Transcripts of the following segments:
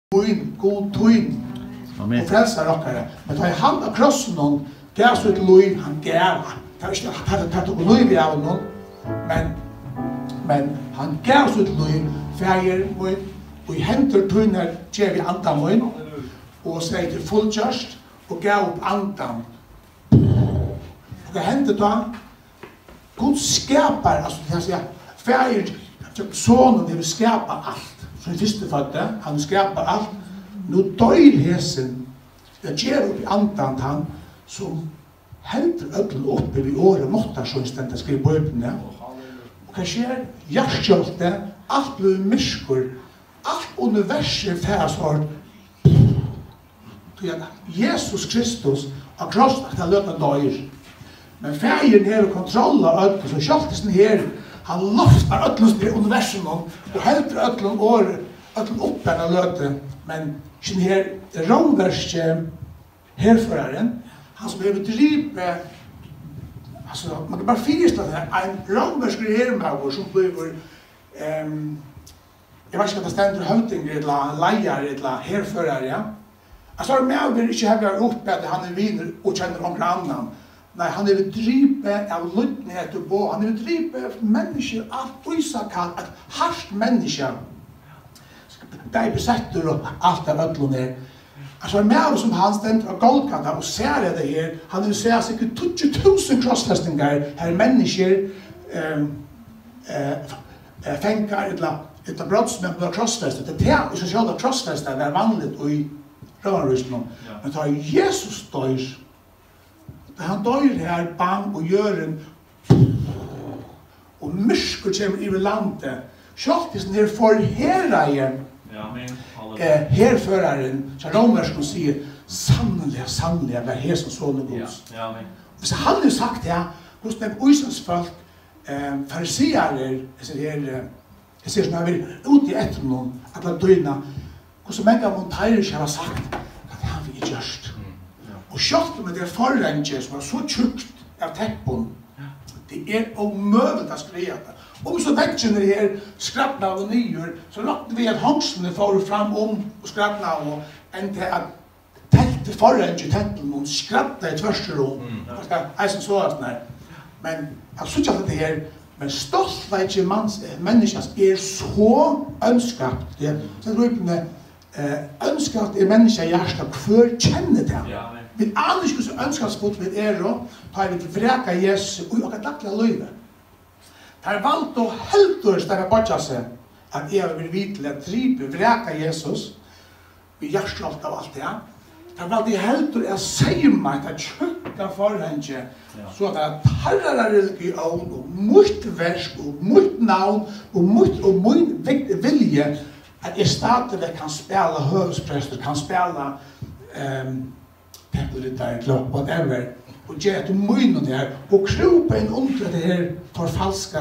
god tøyn. Amen. Og frelser dere. Men da han av krossen noen, gav så et løy, han gav. Det var ikke tatt og løy av noen, men han gav så et løy, feir min, og I henter tøyner, gjev I andan min, og sier til fullgjørst, og gav opp andan. Og det hendte da, Gud skapar, altså det sier, feir, sonen vil skapa alt, som I første fødte, han skapar alt, nå døyr hesen, det gjør opp I andan han, som helter ødelen oppe ved året måttar, som I stendet skriver på øynene. Og hva skjer? Hjertkjølte, alt blir myskur, alt universet færes hård. Jesus Kristus har krossat til løten døyr. Men fægen har kontroll av ødelen, så kjøltesen her, han loftar ødelen i universet og helter ødelen året, ødelen oppe av løten. Men sin her romverske herføreren, han som vil drive, altså, man kan bare fyrstå det, en romverske hermager som blir, jeg vet ikke at det stender høytinger, eller leier, eller herfører, ja. Altså, jeg vil ikke heve oppe at han viner og kjenner om annan. Nei, han vil drive av lødnighet og bo, han vil drive mennesker av Isakal, et hardt menneske. Det besetter og alt av ødelen her. Altså, med som han stender av Golgata og ser det her, han vil se sikkert 20.000 krossfestinger, her mennesker fengar, et brottsmenn på krossfestet. Det er ikke selv at krossfestet er vanlig i røvanrysene. Men da Jesus dør, da han dør her, bang og gjøren, og mysker kommer I landet, kjøltisen her forherreier, herføreren, så romerskene sier, sannelig, sannelig, jeg er her som sånne gods. Hvis han har sagt det, hos den Øysens folk, farisiarer, jeg ser som jeg vil ut I etter noen, at la døgna, hvordan mange av Montairis har sagt, at han vil ikke gjørst. Og kjøttet med det forrenge som så tjukt av teppon, det omøvelig å skrive det. Om så vekkene her skrappna og nyer, så lagt vi at håndslene får fram og skrappna og enn til at teltet forrenge tempelen og skrappna I tvørsterom. Jeg som så at nei. Men jeg synes ikke at det her, men stoltveitje menneskens så ønskapt. Så rupene, ønskapt mennesket hjertet, hver kjenner det. Vi aner ikke så ønskapsfot vi og tar vi til vreka Jesus og akkurat lagt løyve. Det er valgt å heldur stedet bortja seg at jeg vil vite at drive vreka Jesus vi hjertstolt av alt det. Det er valgt å heldur å si meg at tjukka forhenge så at det tarrar religion og mot versk og mot navn og mot vilje at jeg stadig kan spela høvesprester, kan spela tempelryttare, whatever, og gjøre til munnen der, og krope inn under det her forfalska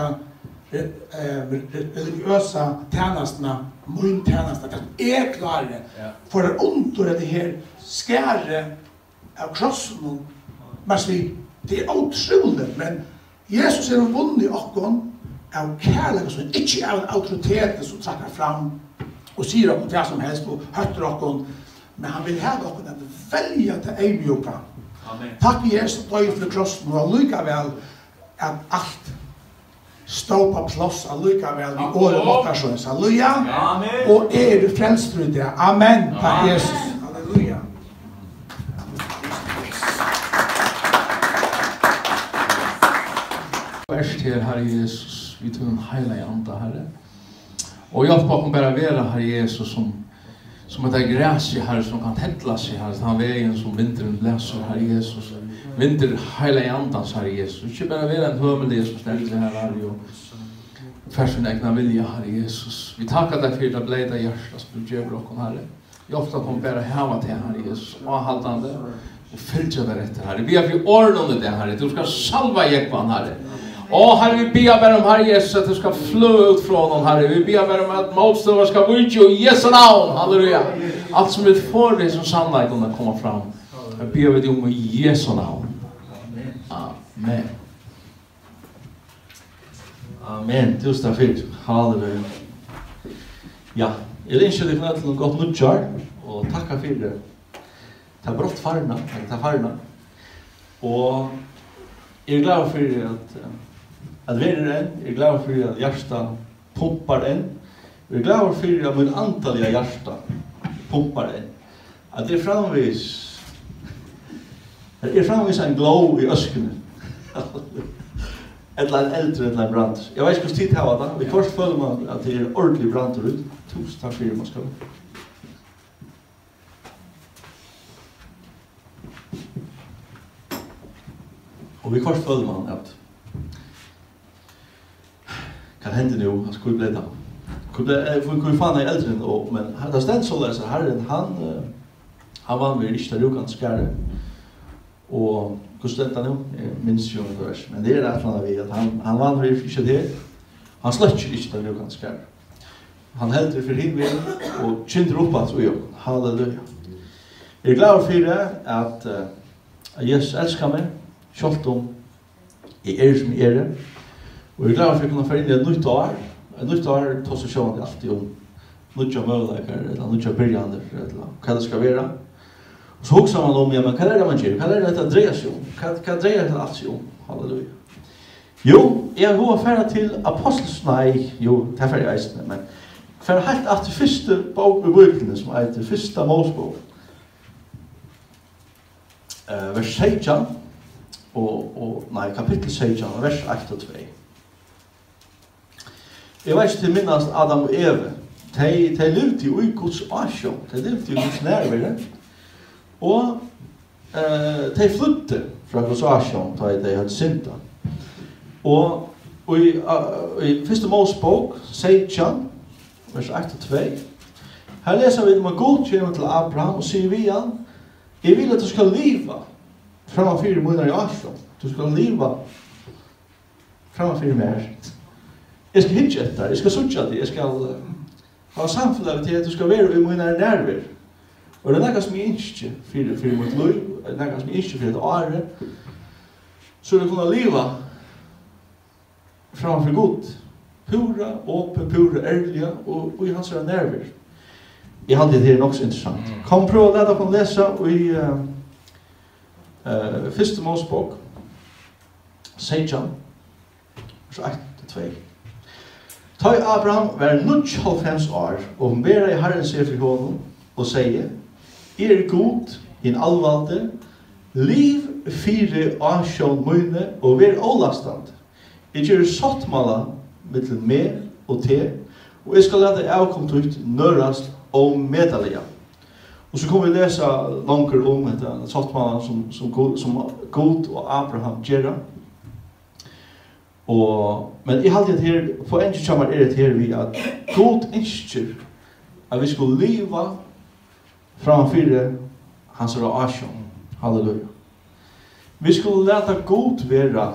religiøse tjenestene, munntjenestene, det klare, for under det her skære av krossen, det utrolig, men Jesus vunnet okkon av kærlighet, som ikke av en autoritet som trekker fram, og sier okkon hva som helst, og høtter okkon, men han vil ha okkon at velge til eimjuka. Takk Jesus døy for krossen, og allikevel at alt stå på plass, allikevel I året måttersjøns. Halleluja! Og du frelst ut det. Amen! Takk Jesus! Halleluja! Værst her, Herre Jesus, vi tog en heila I anda, Herre. Og hjelp bakom bare være, Herre Jesus, som at det græs I Herre som kan hettla seg, Herre, den veien som vinteren blæser, Herre Jesus. Vinter heila I andans, Herre Jesus. Ikke bare være en hømelig som steller her, Herre, og fersen egna vilja, Herre Jesus. Vi takkar deg for det bleida hjertet som du gjør okken, Herre. Hjelp bakom bare hava til, Herre Jesus, avhaldande, og fylgja deg etter, Herre. Vi har vi ordnet det, Herre. Du skal salva jekvan, Herre. Og Herre, vi ber bare om Herre Jesus at du skal flå ut fra noen, Herre. Vi ber bare om at motstøver skal utgjøre I Jesu navn. Halleluja. Alt som vi får det som sannleik om det kommer fram. Jeg ber vi om I Jesu navn. Amen. Amen. Tusen takk. Halleluja. Ja, Jeg ønsker deg til noe godt nødjar, og takka for det. Det er brått farna, det er farna. Og jeg glad for at vi en, jeg glad for at hjertet pumpar en, jeg glad for at min antallige hjertet pumpar en. At det framvis en glow i øskene. Et eller annet eldre, et eller annet brand. Jeg vet ikke hvordan tid her var det. Vi først føler man at det er ordentlig brand ut. Tusen takk for det, man skal. Og vi først føler man at hva hender nå? Hvor ble det? Hvor faen er eldre, men det stend så leser Herren, han var med ikke der ukan skære. Og hvor stend det nå? Jeg minns jo noe vers, men det er et eller annet vi, at han var med ikke det. Han sløtter ikke der ukan skære. Han helder for himmelen og kynner opp at vi gjør. Halleluja. Jeg er glad for at Jesus elsker meg, selv om jeg som jeg er. Og jeg er glad for at jeg kunne få inn i et nytt år. Et nytt år tar seg sjående alltid om nødja møleikere, eller nødja byrjander, eller hva det skal være. Og så hokser man om, ja, men hva er det man gjør? Hva er det dette dreier seg om? Hva dreier det alt seg om? Halleluja. Jo, jeg har gått ferdig til Apostels, nei, jo, det er ferdig eisende, men for helt at det første bok i bøkene, som er det første Mosebok, vers 16, nei, kapittel 16, vers 1 og 2. Jeg vet ikke til minnast Adam og Eve. De levde jo i Guds asjon. De levde jo i Guds nærvære. Og de flytte fra Guds asjon da de hadde synda. Og i første Mosebok, 16, vers 1 og 2, her leser vi om at Gud kommer til Abraham og sier vi han, jeg vil at du skal leve framfor 4 måneder i asjon. Du skal leve framfor mer. Jeg skal hitje etter, jeg skal sutja det, jeg skal ha samfunnet til at du skal være i mine nærvær. Og det er noe som jeg ikke for mitt liv, det er noe som jeg ikke for et åre, så du kunne leve framfor Gud. Pura, åpen, pura, ærlige, og i hans nærvær. Jeg hadde det nok så interessant. Kom prøv å lede dere lese i første Mosebok, 16, vers 1-2. Ta Abraham var 95 år, og bera i Herren seg for honom, og sier, god, in allvalde, liv 4 asjon møyne, og vær ålastand. Jeg gjør sottmala mittel meg og te, og jeg skal lade avkomt ut nørast og medalja. Og så kommer vi lese langer om dette sottmala som God og Abraham gjør. Men jeg halte det her, på en kjammer det her vi at God ønsker at vi skulle leve framfor hans asjon. Halleluja. Vi skulle lete God være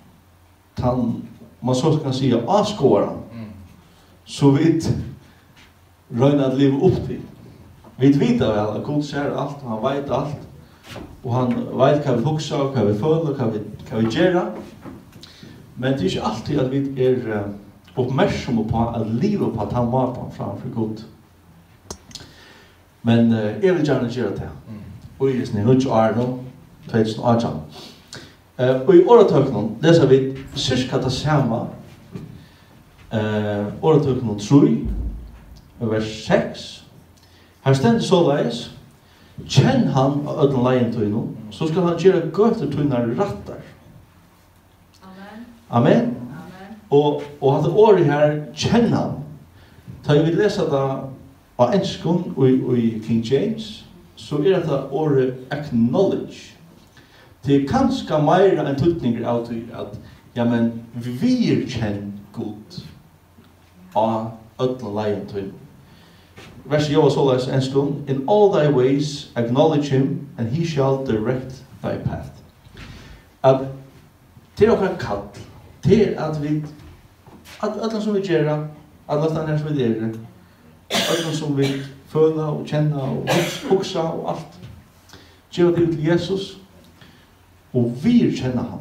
man så kan si avskåren, så vi røyner at leve opp til. Vi vet vel at God ser alt, og han vet alt, og han vet hva vi husker, hva vi føler, hva vi gjør. Men det er ikke alltid at vi oppmerksomme på at livet på at han var på framfor Gud. Men jeg vil gjerne gjøre det. Og i sånn nødt år nå, 2018. Og i åretøkene leser vi cirka det samme. Åretøkene 3, vers 6. Her stender så leis. Kjenn han av ødelen leien til nå, så skal han gjøre gøter til når retter. Amen. Og at det året her kjenner han. Da jeg vil lese det av enskån og i King James, så det året acknowledge. Det er kanskje mer enn tydninger av at ja, men vi kjenner Gud av ødelen leien til. Vers jeg så leser enskån. In all thy ways acknowledge him, and he shall direct thy path. At det er kall. Det at vi, alle som vi gjør, alle som vi gjør, alle som vi føler og kjenner og hukser og alt, gjør det til Jesus, og vi kjenner ham.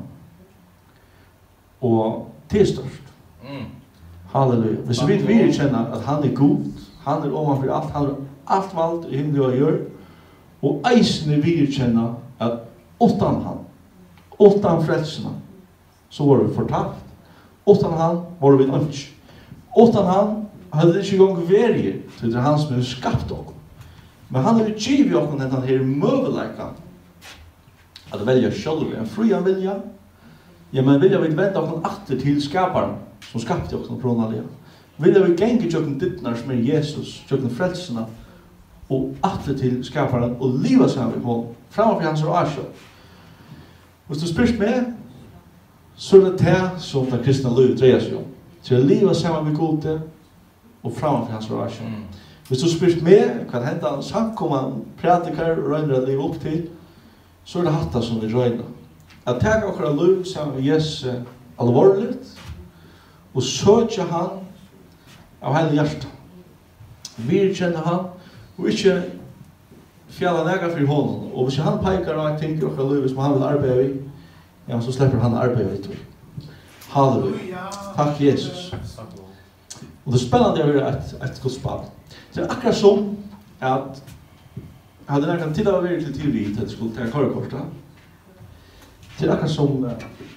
Og det er størst. Halleluja. Hvis vi kjenner at han er god, Han ovanför allt. Han allt valt i himmel och jord. Och eisne virkänna att utan han, utan frälsarna, så var vi fortapt. Utan han var vi inte. Utan han hade det inte gång värje, så det är han som har skapat oss. Men han har givit oss den här möjligheten att välja själv, en fri vilja. Ja, men vilja vi vända oss åter till skaparen som skapade oss från alla. Vilja vi gänga tjocken dittnar som är Jesus, tjocken frälsarna, och åter till skaparen och liva sig med honom framför hans relation. Hvis du spyrs med, så är det som det kristna livet dreier sig om. Til å liva sammen med Gode og framför hans relation. Hvis du spyrs med, kan hända samkomman prædikar og røyner å liva upp til, så er det hatta som vi røyner. At tega okkara liv sammen med Jesus alvorligt, og søkja han av hele hjertet. Virkjenne han, og ikke fjalla nega for honom. Og hvis han peikar av ting i okkara liv som han vil arbeida i, ja, så slipper han arbeida i tur. Halleluja. Takk Jesus. Og det er spennende å være et godt spall. Det er akkurat som at jeg hadde nærkant tid av å være til teori til at jeg skulle ta kørekortet. Det er akkurat som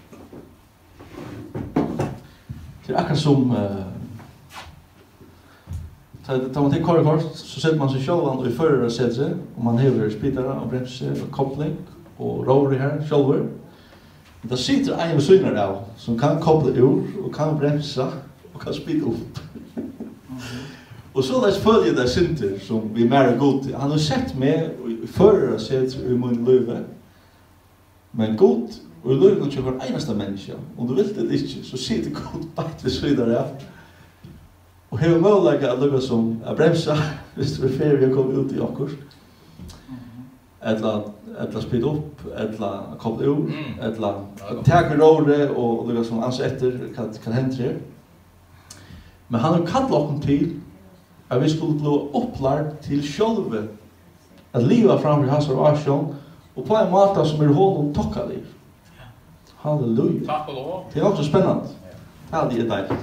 da man tar kørekort, så setter man seg sjølvan og i fører setter seg, og man hever spidere og bremser og koppling og rårer her sjølver. Da sitter en syner av som kan koppla ur og kan bremsa og kan spida upp. Og så läs följer det synter som vi mer god. Han har sett meg i fører setter i min løve. Men god og i løven ikke var eneste menneske. Om du vil det ikke, så sitter god bakt ved svidere av. Og hever mulighet å lukke som å bremsa hvis du er ferdig å komme ut i akkurat. Eller spid upp, eller koppla ur, eller tag med rådet og lukke som anser etter kan hente det. Men han har kallat oss til at vi skulle bli opplært til sjølve at livet framfor hans relation og på en måte som er honom tokkalig. Halleluja. Takk og lov. Det er også spennende. Ja, det er deilig.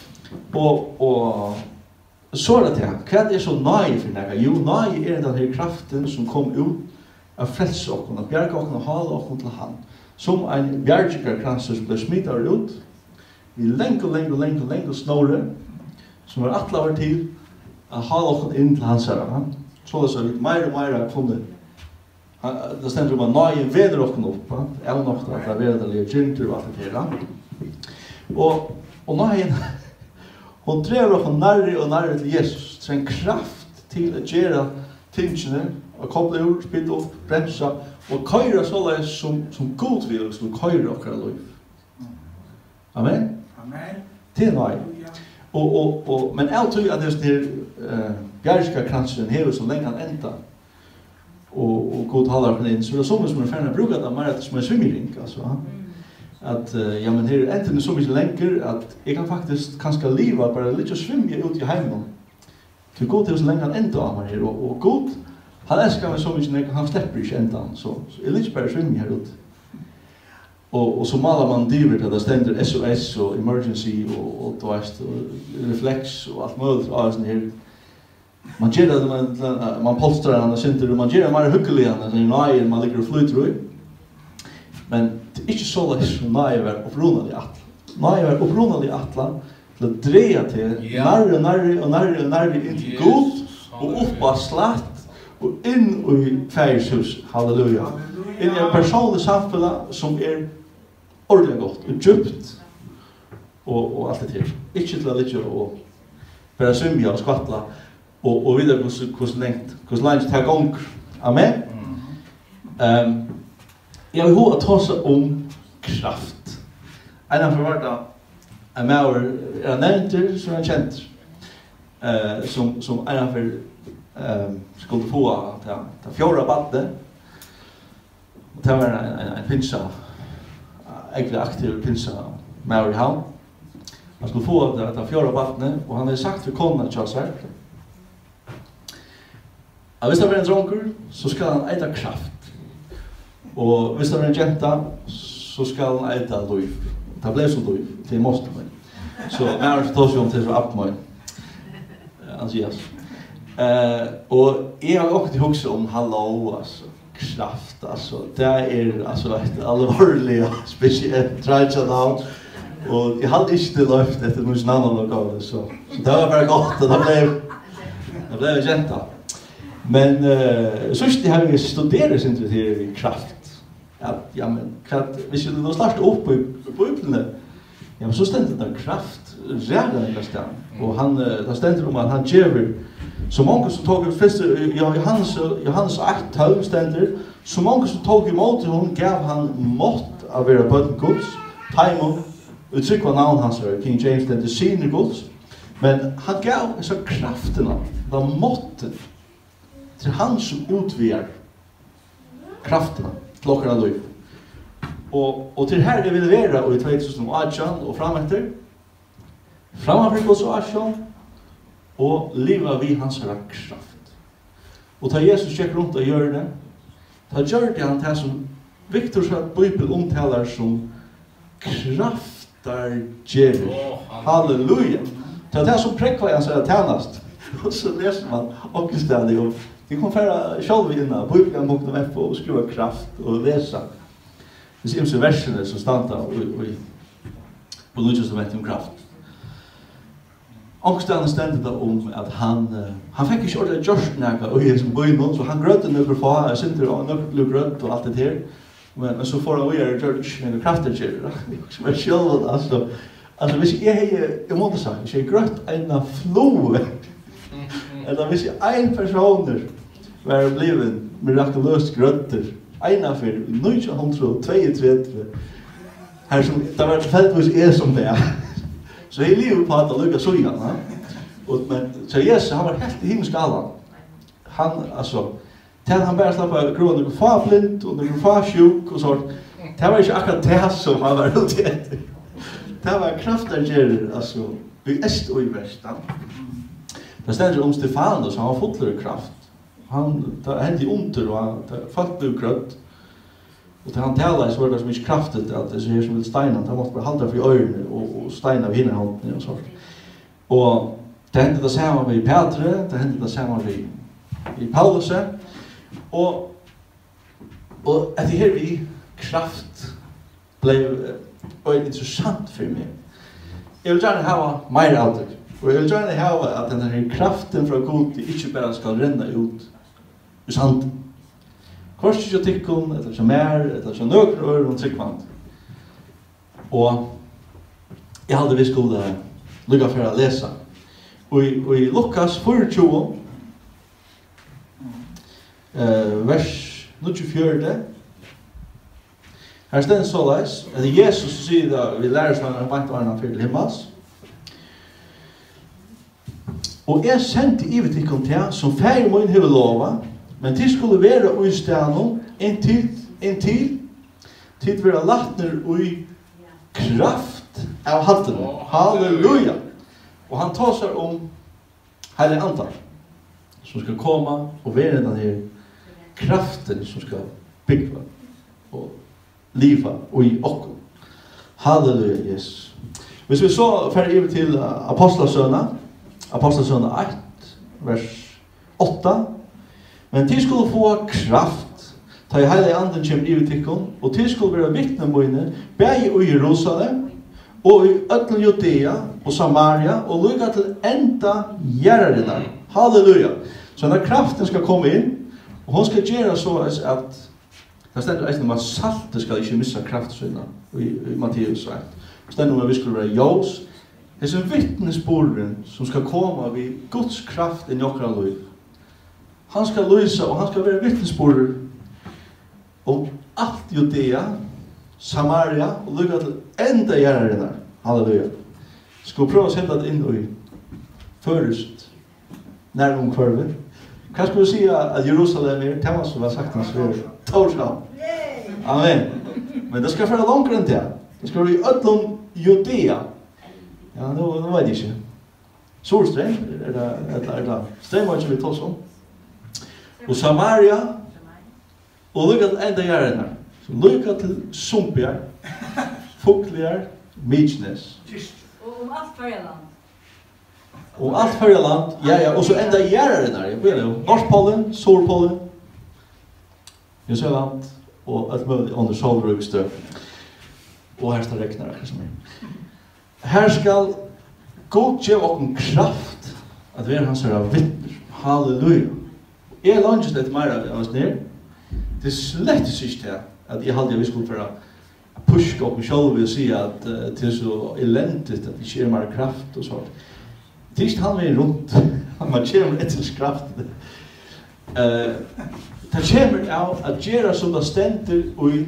Og så er det til, hva er så nøye for deg? Jo, nøye er den her kraften som kom ut av frelse okken, av bjerge okken og hale okken til han. Som en bjergekarkranser som ble smittet ut, vi lenge snåre, som var atle over til å hale okken inn til hans herre. Så er vi mer og mer funnet. Det stender om at nøye veder okken opp, evnokta at det er vedelige gynter og alt det her. Og nøye, hon drev oss nærre og nærre til Jesus. Det er en kraft til å gjøre tingene, å koppla ur, spytte opp, bremsa, og køyre såleis som god vil, som køyre okkara liv. Amen? Amen. Det er nøy. Men jeg tror at det er bjergska kranseren hever så lenge han enda, og god taler han inn, så det er sånn som er ferdig å bruke det mer som en svimmering, altså. At ja, men her er enten så mye lenger at jeg kan faktisk kanskje liva bare litt og svimme ut i heimen. Til god til så lenge han enda av meg her, og god, han elsker meg så mye når han slipper ikke enda, så jeg litt bare svimme her ut. Og så maler man dyver til det stender SOS og emergency og reflex og alt mulig av sånn her. Man gjør det, man polstrar han og synder, og man gjør det mer hyggelig han, sånn nøye man ligger og flyter ut. Men det er ikke så lett som nøye var opprunnelig atla. Nøye var opprunnelig atla til å dreie til nærre inn til god og opp av slatt og inn i færishus. Halleluja. Inn i en personlig samfunn som er ordentlig godt og djupt og alt det her. Ikke til å litt og bare symja og skvattla og videre hvordan lengt det her gonger. Amen. Jeg vil ha ta seg om kraft. En av forvarta en maur er nevnter som er kjent som en av skulle få til fjorda batte. Det var en pinsa, egentlig aktiv pinsa maur i havn. Han skulle få til fjorda batte, og han hadde sagt for kona til oss her at hvis det var en dronker, så skal han eita kraft. Og hvis det var en jenta, så skal han eita liv. Det ble så liv, til måste meg. Så jeg har tås jo om til så opp meg. Andreas. Och jag har också huxat om hallå alltså kraft alltså det är alltså ett allvarligt speciellt tradition och jag hade inte det löft efter någon annan lokal så det var bara gott och det blev gentle. Men så det har vi studerat inte det i kraft. Ja men kraft vi skulle då starta upp på Bibeln. Ja men så ständer det kraft redan i kastan och han där ständer om att han ger så många som tog ut först Johannes 8:12 ständer så många som tog emot hon gav han mått av era bötten Guds timon uttryck var namn hans King James ständer sina Guds men han gav så krafterna de måtten till han som utviar krafterna klockorna då och till här det vill vara och i 2018 och framöver Guds aktion och leva vid hans kraft. Och ta Jesus check runt och gör det. Ta gör det han som Victor sa att Bibeln omtalar som kraftar ger. Halleluja. Ta det som präcklar han säger tjänast. Och så läser man och istället och vi kommer färra själv innan Bibeln.f och skriva kraft och läsa. Det ser så verserna som stannar på Nya testamentet om kraft. Och stannar ständigt om att han fick inte ordentligt just näga och är som böjnon så han grötte några få synter och några blev grött och allt det här. Men så får han och göra George några krafter som är själv alltså hvis jag måste säga jag grött en flow eller hvis en personer var bliven mirakulöst grötter ena för 1932 här som det var fältvis är som det är. Så jag lever på att lycka så igen. Men så Jesus han var helt i himmelskalan. Han alltså till han bara slapp grön och farblind och den farsjuk och så. Det var inte akkurat det som han var ute efter. Det var krafter alltså i öst och i väst. Det ständer om Stefanus han var full av kraft. Han hände under och folk blev grött. Och han talade så var det så mycket kraftigt att det ser som ett stein han måste bara hålla för öronen och steina vid hinna handen och så. Och det hände det samma med Petre, det hände det samma med i Paulus och att det här vi kraft blev intressant för mig. Jag vill gärna ha mer av det. Och jag vill gärna ha att den här kraften från Gud inte bara ska ränna ut ur sanden. Kors jag tycker eller så mer eller så några öron tryckvand. Och jag hade vi skulle lugga för att läsa. Och i Lukas 24 vers 24 här står så läs att Jesus säger att vi lär oss att vänta varandra för himmels. Och jag sände i vet inte som färg min huvud lova. Men det skulle vara i stället en tid vara lattner i kraft av hatten. Halleluja! Och han tar sig om hela antal som ska komma och vara den här kraften som ska bygga och liva och i oss. Halleluja, Jesus. Hvis vi så färdig över till Apostlasöna 1, vers 8. Men till skulle få kraft, ta i hela anden kommer i utikon, och till skulle vara vittnemöjne, bäge i Jerusalem, och i ötlen Judea, och Samaria, och lycka till enda gärare. Halleluja! Så den här kraften ska komma in, och hon ska göra så att det ständer att saltet ska inte missa kraftsynna i Matteus 1. Det ständer att vi skulle vara ljus. Det är en vittnesborden som ska komma vid Guds kraft i några liv. Han ska lysa och han ska vara vittnesbord om allt Judea, Samaria och lycka till enda gärarna. Halleluja. Ska vi pröva att sätta det in i först närmare kurven. Kan skulle säga att Jerusalem är tema som var sagt hans för Torshavn. Amen. Men det ska vara långt än det. Det ska vara i ödlom Judea. Ja, nu vet jag inte. Solsträng, är det strämmar som vi tar som. Och Samaria och lycka till enda gärarna. Så lycka till Sumpjar, Fukligar, Midgnes. Och om allt varje land. Och allt förra land, ja, och så ända järren där. Jag vet inte, Norrpolen, Solpolen, New Zealand och allt möjligt under solrukstö. Och här står räknar det som är. Här ska God ge och kraft att vara hans herra vittner. Halleluja. Jag langt just ett mer av oss ner. Det är slett inte att jag hade vi skulle för att pushka upp mig själv och säga att det är så eländigt att vi sker mer kraft och sånt. Det är inte han är runt. Man känner ett kraft. Det kommer av att göra som det ständer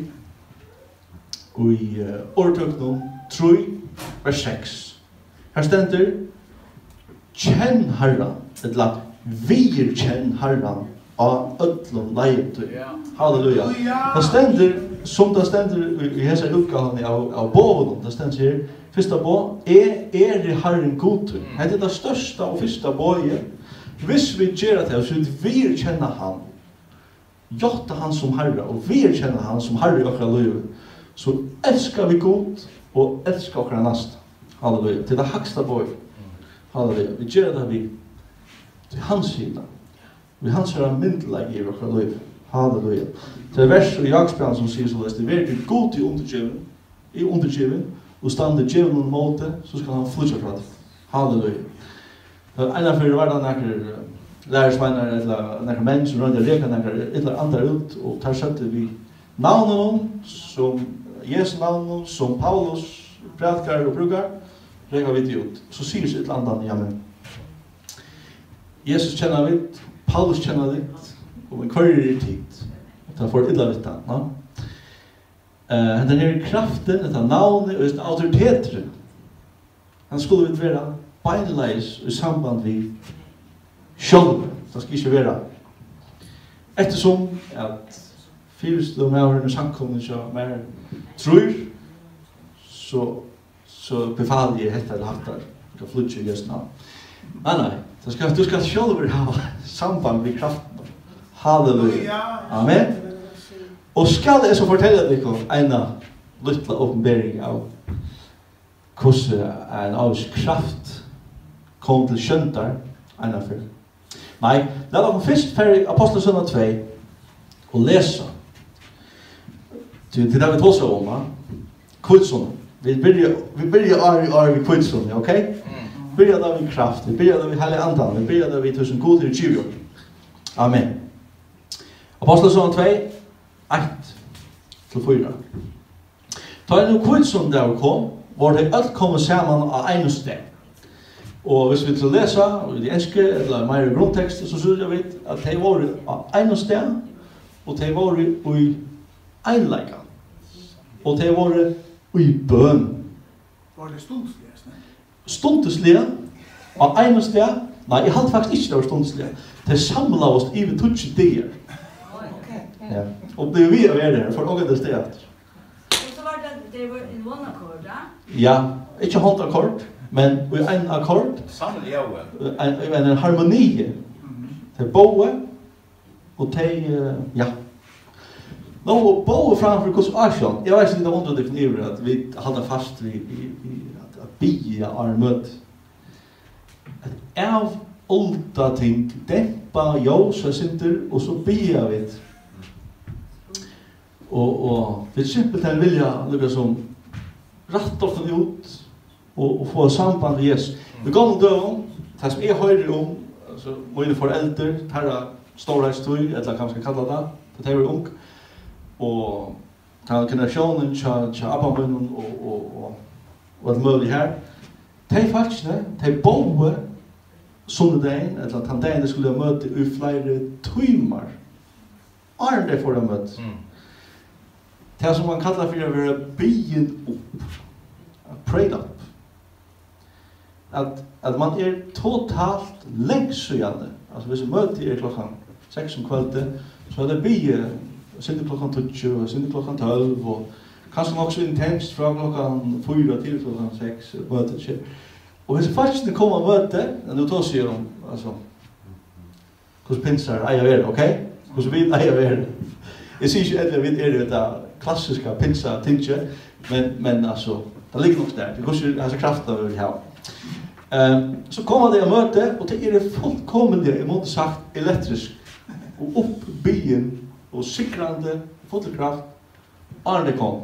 i ordtöknen 3, vers 6. Här ständer känn Herran, eller virkänn Herran av ödlom lejet. Halleluja. Det ständer, som det ständer i hessa utgåvan av boven, det ständer här, första bo, är Herren god. Det är det största och första boje. Hvis vi gör det, så vi virkänna han, jotta han som Herre, och virkänna han som Herre i okra liv, så älskar vi god och älskar okra nästa. Halleluja. Till det högsta boje. Halleluja. Vi gör det vi till hans sida. Vi hans herra myndlag i okra liv. Halleluja. Det är vers i Jakobsbrevet som säger så att det är god i undergiven och stande djävulen mot det, så ska han flytta från det. Halleluja. En av fyra var det lärersvänner eller några män som rörde reka några andra ut och tar sätter vi namnen som Jesu namnen som Paulus predikar och brukar räkar vi ut. Så säger sig ett annan, ja men Jesus känner vi, Paulus känner vi och en kvarjer tid. Det får illa vitt han. Den här kraften, det här navnet och den auktoriteten han skulle vi vara beinleis i samband med själv. Det ska inte vara. Eftersom att fyrslå med åren och samkommen så mer tror så befaller jag helt eller hattar. Jag kan flytta just nu. Nej. Du ska själv ha samband med kraften. Halleluja. Amen. Och ska det så fortälla dig om en lilla uppenbarelse av hur en av kraft kom till sköntar en av nej, det var först för Apostlagärningarna 2 och läsa. Till det vi tog om, Kvitson. Vi börjar vid Kvitson, okej? Vi börjar där vid kraft, vi börjar där vid helig andan, vi börjar där vid tusen god till 20. Amen. Apostlagärningarna 2, 1-4. Ta en Kvitson där kom, var det allt kommer samman av en sted. Og hvis vi til å lese i de enske eller mer grunntekster, så synes jeg at de var av en sted, og de var i einleika. Og de var i bøn. Var det stundslige? Stundslige? Av en sted? Nei, jeg hadde faktisk ikke det var stundslige. De samlet oss i ved 20 dier. Ja. Og det vi å være her, for å gå det stedet. Og så var det, det var en one-akkord, da? Ja, ikke håndakkord. Men i en akkord, en harmoni, det boe, og det, ja. Nå, boe framfor hos Asjon, jeg vet ikke det undrer definerer at vi hadde fast i at bia er møtt. Av olda ting, dempa, jås og sinter, og så bia vi. Og vi simpelthen vilja lukka som rett ofte ut, og få samband med Jesus. Det gamle døven, det som jeg hører om, altså mine foreldre, herra storhetstøy, eller hva man skal kalla det, det er ung, og ta generasjonen, tja abbamunnen, og alt mulig her. De faktisk, de boe sundedagen, eller at han dagen skulle ha møte i flere timer. Er det for å møte? Det som man kallar for å være byen opp, prayed up. At man totalt längtsöjande. Alltså hvis vi möter klockan 6 om kvällen, så det blir sitter klockan 20, sitter klockan 12 och kanske också intenst från klockan 4 till klockan 6 mötet. Och hvis faktiskt det kommer möte, nu tar sig om alltså hur pinsar jag är, okej? Hur vi är är. Jag ser ju att vi är det klassiska pinsa tinge, men alltså det ligger nog där. Det går ju alltså kraften över här. Så kommer det att möte och det är fullkomligt i mån sagt elektrisk och upp byen och sikrande fotograft Arne kom.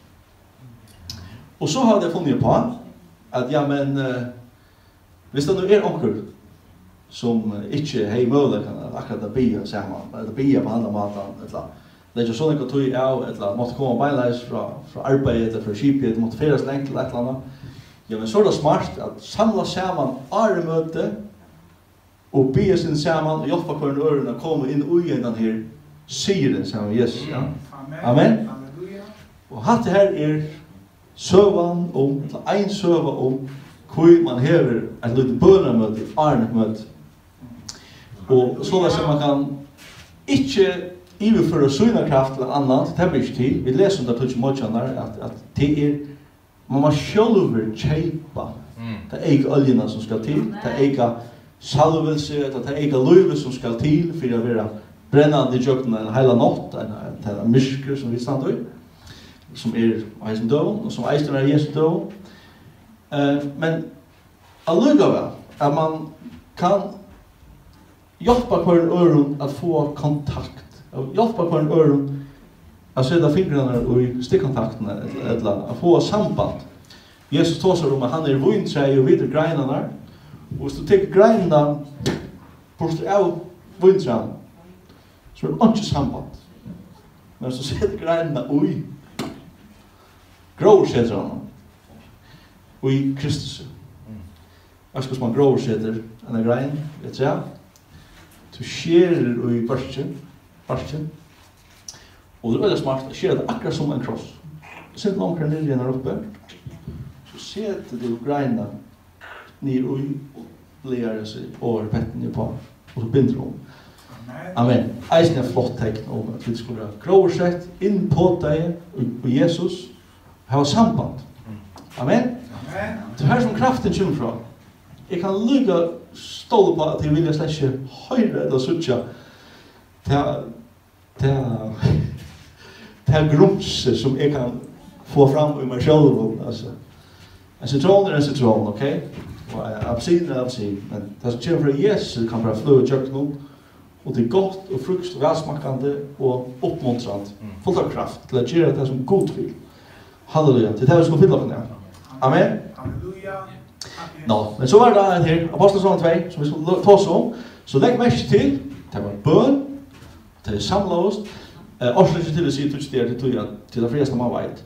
Och så hade jag funnit på att ja men hvis det nu onkel som inte hej möjligt kan akkurat att bia samman eller bia på andra matan eller det är så något tog av eller måste komma beinleis från arbetet eller från skipet måste färdas längt till ett annat. Ja men så är det smart att samla samman möte och bia sin samman och hjälpa kvar öronen att komma in i den här siren som Jesus. Ja. Amen. Och hatt det här är sövan om, en söva om hur man hever ett litet bönamöte, arnemöte. Och så där som man kan inte överföra sina kraft till en annan, det blir inte till. Vi läser om det till måtjanar att det är man måste själv köpa det äga oljorna som ska till, det äga salvelse, det äga löve som ska till för att vara brännande i jökten en hela natt, en mysker som vi stannar i, som är eisen døden, og som eisen er Jesu døden. Men allugavel at man kan hjälpa på en öron att få kontakt. Hjälpa på en öron att sätta fingrarna i stickkontakten eller att få samband. Jesus talar om att han är vinträd och vidare greinarna. Och hvis du tar greinarna bort av vinträden så är det inte samband. Men så sätter greinarna i gråsätter honom och i Kristus. Jag ska man gråsätter en grein, vet jag. Du skär och i barsten. Och det är väldigt smart att skära det akkurat som en kross. Sätt långt ner här uppe. Så sätter du greina ner och blir sig över petten på och så binder hon. Amen. Eisen är flott tecken om att vi skulle ha gråsätt in på dig och Jesus. Ha samband. Amen. Det här som kraften kommer från. Jag kan lyga stål på att jag vill släcka höjre eller sucha. Det här grumset som jag kan få fram i mig själv. Alltså. En citron är en citron, okej? Och absin är absin. Men det som kommer från Jesus kan bara flöja tjöknum. Och det är gott och frukt och välsmakande och uppmuntrande. Fullt av kraft till att göra det som god vill. Halleluja. Det är det vi ska fylla på nu. Amen. Halleluja. Nå, men så var det här Apostelsson 2 som vi ska ta oss om. Så lägg mest till. Det var bön. Det är samla oss. Avslutet till att säga att det är till att flesta man vet.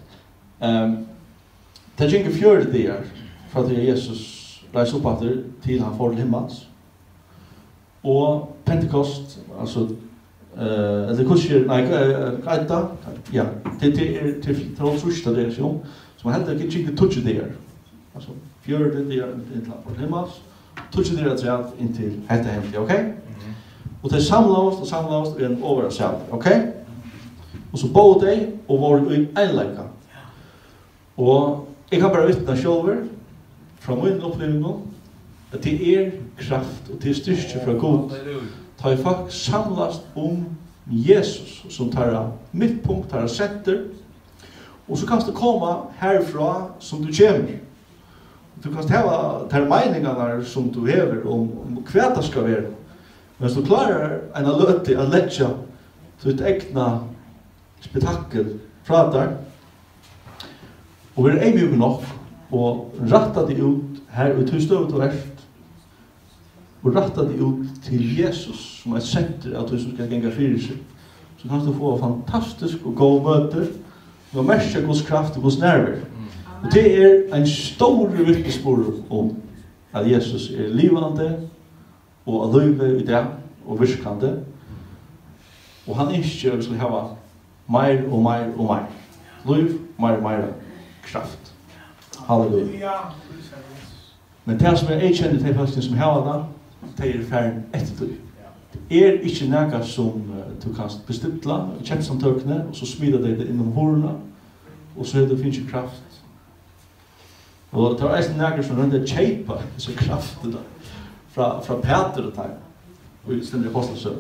Det gick 4 dagar för att Jesus reiste upp till han får till himmels. Och Pentekost, alltså eller kurser, nej, Gaita, ja, det är till första det som man helt enkelt inte touch där. Alltså 4 dagar till på himmels. Touch där att säga in till helt enkelt, okej? Och det samlar oss i en översatt, okej? Och så både det och var i enläka. Och jag kan bara vittna själv från min upplevelse att det är kraft och det är styrka från Gud. Ta i faktiskt samlas om Jesus som tar mittpunkt, tar center. Och så kan du komma härifrån som du kommer. Du kan ha de meningarna som du har om vad det ska vara. Men du klarar en löte att lägga till ett egna spektakel pratar. Och vi är mjuk nog och rattar det ut här ut hur stövet och värst. Och rattar det ut till Jesus som är ett center att du som ska gänga fyra sig. Så kan du få fantastisk och god möte. Och märka Guds kraft och Guds nerver. Och det är en stor vittnesbörd om att Jesus är livande och att livet i det och virkande. Och han inte att vi ska ha mer och mer och mer. Liv, mer och mer kraft. Halleluja. Men det som jag känner till faktiskt som har det är färden efter det. Det är inte något som du kan beställa i tjänstsamtökene och så smida det inom horna och så det finns ju kraft. Och det är något som rönt att kämpa dessa krafterna från Peter och där. Och just den apostelsön.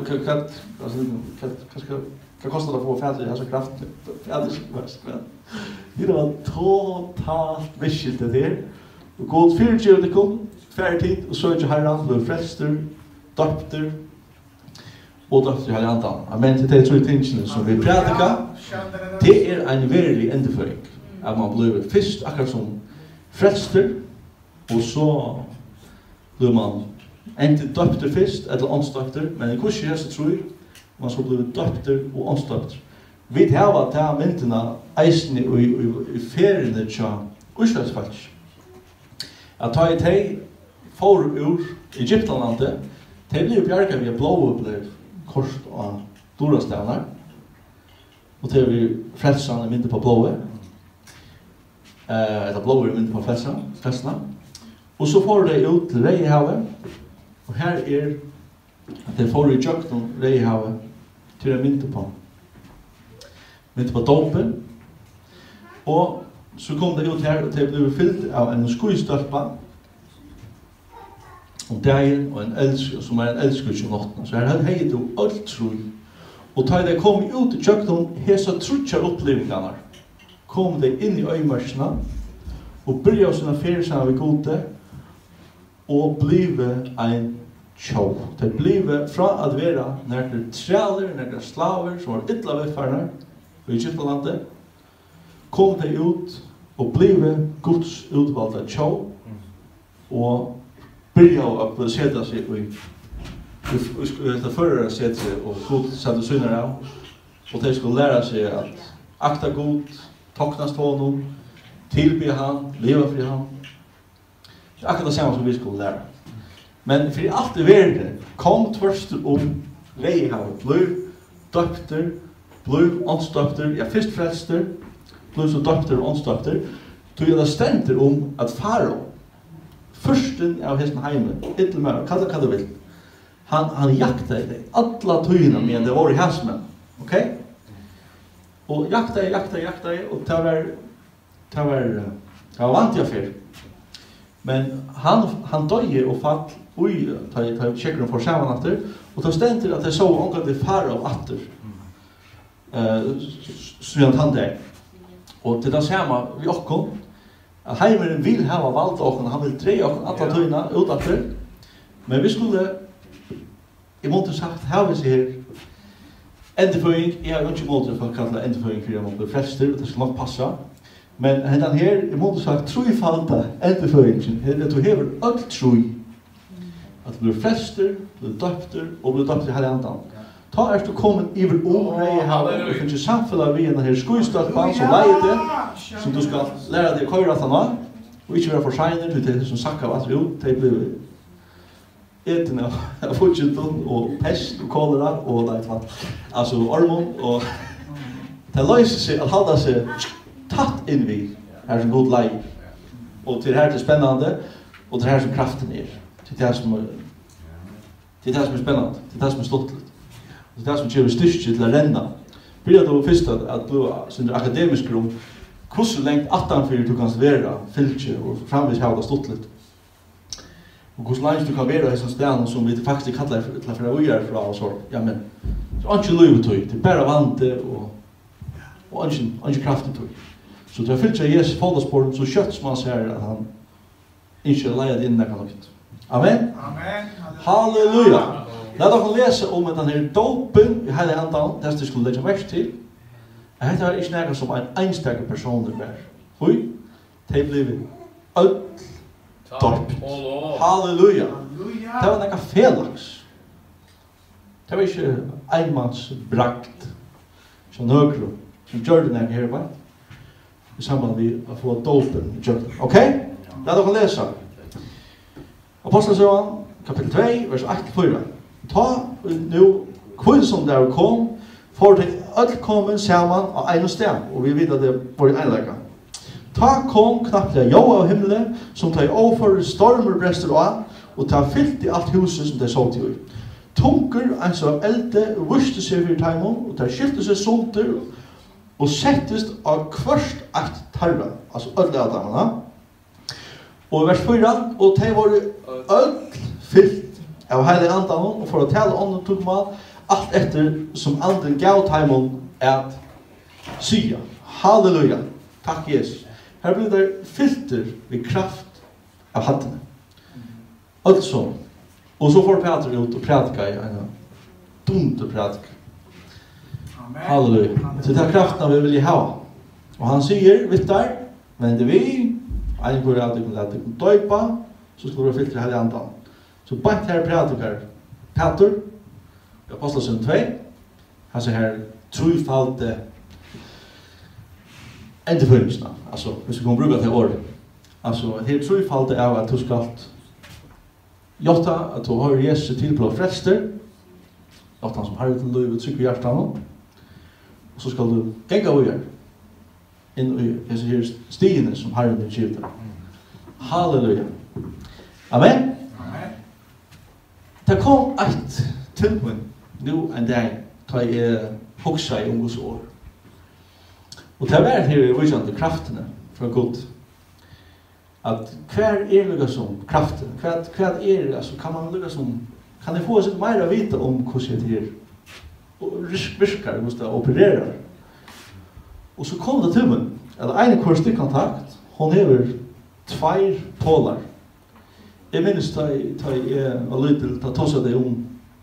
Vad kostar det att få färdig dessa krafter? Det var totalt viskilt det där. Og god fyrirgjør det kom, færdig, og så ikke herren, ble frelster, døpter, og døpter herre andan. Amen, til de 3 tingene som vi prædika, det en verilig endeføring. At man blir først akkurat som frelster, og så blir man enten døpter først, eller åndsdøpter, men i kurset jeg så tror man så blir døpter og åndsdøpter. Vi har ta myndene eisene i feriene til Israelsfalsk. At ta i teg for ur Egyptalandet, de blir bjerget via blåa blir kors og dorastavnar. Og til vi frelsene mynte på blåa. Eller blåa mynte på frelsene. Og så får de ut til Reihavet. Og her at de får i jøkken Reihavet til å mynte på. Mynte på dopen. Og så kom det ut her, og det ble fyllt av en skuistølpa. Om dagen, og som en elskurs i nottene. Så her hei du alt tro. Og da de kom ut i kjøkken, hesa trutjar opplevingene, kom de inn i øymarsene, og byrja sina feriesene ved gode, og blive ein tjå. De blive fra at være nærkere træler, nærkere slaver, som var ytla vedfarnar, i Egyptalandet, kom de ut og blive Guds utvalgte tjå, og byrja å sette seg i det førere sette seg, og Gud sette synder av, og de skulle lære seg at akta Gud, toknast honom, tilby han, leva fri han. Det er akkurat det samme som vi skulle lære. Men for alt i verden kom tvørster Reihavet, blir døpter, blir åndsdøpter, ja, først frelster, blir så døpter og åndsdøpter, tog jeg da stender at Farao, fyrsten av hesten heimen, yttermær, hva du vil, han jakta i det, alla tøyene med det var i hesmen, ok? Og jakta i, og det var vant jeg for. Men han døye og fall, ta sjekker for sammen atter, og ta stender at jeg så omgang til Farao atter, så han det. Og til det samme vi okkom, at heimeren vil hava valgt okkom, han vil dreie okkom alle tøyene utatter, men vi skulle, i måte sagt, her vi sier, endeføring, jeg har ikke måte for å kalle endeføring for jeg må bli frelster, det skal nok passa, men hendan her, i måte sagt, trofalta endeføringen, at du hever alt troi, at du blir frelster, blir døpter, og blir døpter i hele andan. Ta du kommet iver Reihavet, og finnes samfunnet vi denne her skuistølpa som leier det, som du skal lære deg å køyre at han har, og ikke være for seiner til det som sakka av at det blir etene av fortjenten, og pest, og kolera, og altså ormon, og det løser seg at halda seg tatt inn vi her som god leir, og til her til spennende, og til her som kraften til det som er spennende, til det som er stottelig. Det er som gjør styrke til å renne. Blir det først at du er akademisk rom, hvordan lengt 18-4 du kan være fylke og framvis ha det stått litt. Og hvordan lengt du kan være i sånn sted som vi faktisk kallar til å være ugjør fra og så. Ja, men det er ikke løyvetøy, det er bare vante og ikke kraftig tøy. Så til å fylke Jesu fotballsport, så kjøtt som han ser at han ikke leier det inn der kan nok. Amen? Amen. Halleluja! Lad oss lese om denne dopen i hele andan, det du skulle legge merke til. Dette er ikke nære som en enstaka person er. Oi, de blir alt døpt. Halleluja! Det var nære felaks. Det var ikke einmanns brakt, som nøkro, som gjør det nære her, va? I samband med å få dopen i kjøkken. Ok? Lad oss lese. Apostelsøen, kapittel 2, vers 8-4. Ta nu kvinn som der kom, for til alt komen sammen av en sted, og vi vet at det var en einlegga. Ta kom knappt jeg joa av himmelen, som ta i overfor stormer brester og ta fyllt i alt huset som de så til. Tunker en som elde vurste seg for taimon, og ta skilte seg sunter, og settest av kvørst eit tarra, altså ødle av damene. Og i vers 4, og de var ødle fyllt av heilig andan, og for å tale om det tugmal, alt etter som anden gav taimon at sia. Halleluja. Takk Jesus. Her blir det filter ved kraft av hattene. Altså, og så får Peter ut og prædika i en dumt prædika. Halleluja. Så det er kraften vi vil ha. Og han sier, vittar, men det vi, en går av det at det kan døypa, så skal du filtre hele andan. Så bant her prædikar Peter, i Apostlesund 2, han sier her, trufalde endeføyningsna. Altså, hvis vi kan bruka det året. Altså, her trufalde av at du skal jotta, at du har Jesus til på frelster, jotta han som har til livet, trykk i hjertan, og så skal du genga og gjøre inn i disse her stigene som Herren vil givet deg. Halleluja. Amen. Det kom et tilbud nå en dag da jeg hoksa i Guds år. Og det har vært her i visande kraftene fra Gud. At hver lukka som kraften, hver altså kan man lukka som, kan jeg få oss mer å vite om hvordan det er virkar, hvordan det opererar. Og så kom det til meg, eller en kurs kontakt, hun hever 2 polar. Jeg minnes da jeg var lydel, da tog seg det om,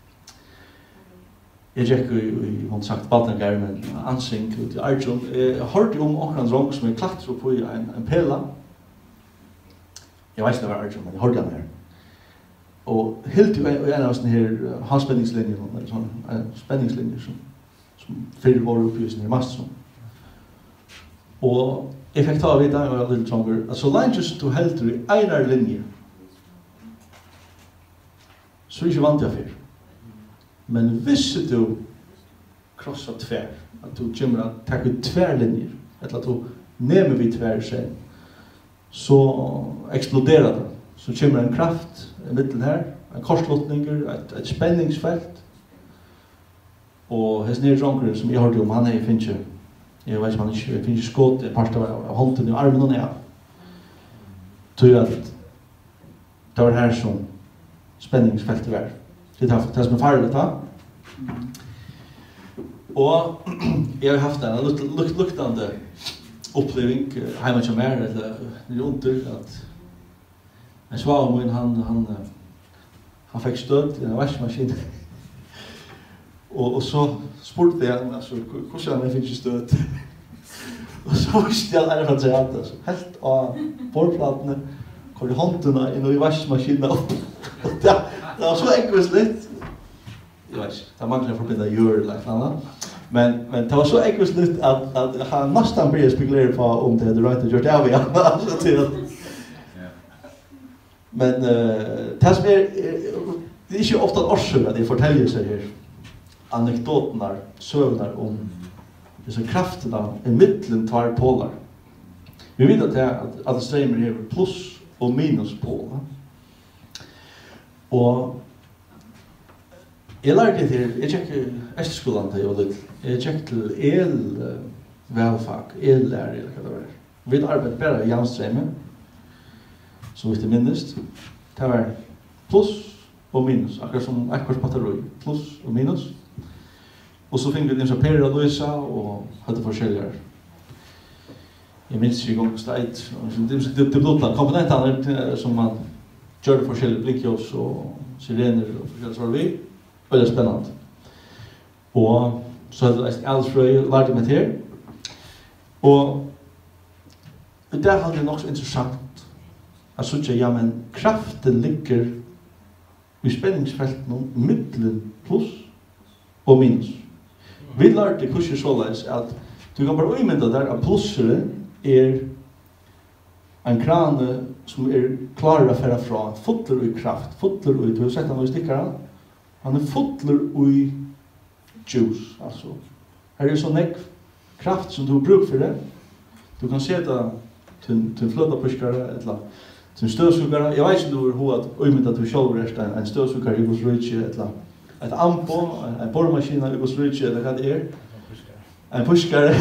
jeg gikk i, hun sagt, Baltangarmen, Ansing, ut i Arjun. Jeg hørte om akkurat drong som jeg klatre på i en pela. Jeg vet ikke det var Arjun, men jeg hørte han her. Og helt i en av sånne her halsspenningslinjer, eller sånne spenningslinjer som fyrir var oppi i sånne her mast. Og jeg fikk ta av vite, og jeg var litt trånger, at så langt du helter i einar linje, så er ikke vant jeg fyrir. Men hvis du krossar tvær, at du kommer at takke tvær linjer, eller at du nemer vid tvær sen, så eksploderar det. Så kommer en kraft i midten her, en korslutninger, et spenningsfelt. Og hans nye dronker som jeg hørte om, han finner ikke, jeg vet ikke, han finner ikke skått, jeg parst av hånden i armen og ned. Tror at det var her som spenningsfeltet var. Det er det som farlig da. Og jeg har haft en luktande oppleving hjemme til meg, eller under, at en svav min, han fikk støt i en vaskmaskin. Og så spurte jeg han, altså, hvordan han fikk støt. Og så visste jeg alle fra seg alt, altså, helt av bordplatene, kom i håndene inn i vaskmaskinen opp. Og det var så ekvislitt. Jeg vet ikke, det mangler forbindet gjør eller noe annet. Men det var så ekvislitt at han nesten ble spekulere på om det hadde rett og gjort av igjen. Men det som det er ikke ofte årsøk at jeg forteller seg her anekdotene, søvner om disse kraftene i middelen tvær polar. Vi vet at det streimer her pluss og minus polar. Og jeg lærte til, jeg tjekk Esterskolan til og litt, jeg tjekk til velfag, lærer eller hva det var. Vi arbeidet bare i Janstrømme, så vidt jeg minnest. Det var pluss og minus, akkurat som ekkert batteri, pluss og minus. Og så fikk vi den som Per og Louisa og hadde forskjellige. Jeg minns ikke gang steit, det blodla komponentene som man gjør forskjellige blinkljós og sirener og forskjellige svar vi. Veldig spennende. Og så hadde jeg Alsrøy lærte meg til. Og det hadde jeg nok så interessant. Jeg synes ja, men kraften ligger i spenningsfelten middelen pluss og minus. Vi lærte kurset såleis at du kan bare umynda der at plussere en krane som klarer å fære fra, fotler i kraft, fotler i, du har sett han i stikkeren, han fotler i juice, altså. Her er sånn ekk kraft som du har bruk for det. Du kan se det til fløtapuskere, eller til støvsugere. Jeg vet ikke om du har at umynda du selv er en støvsugere i Guds rydtje, eller et ampo, en boremaskina i Guds rydtje, eller hva det er. En puskare.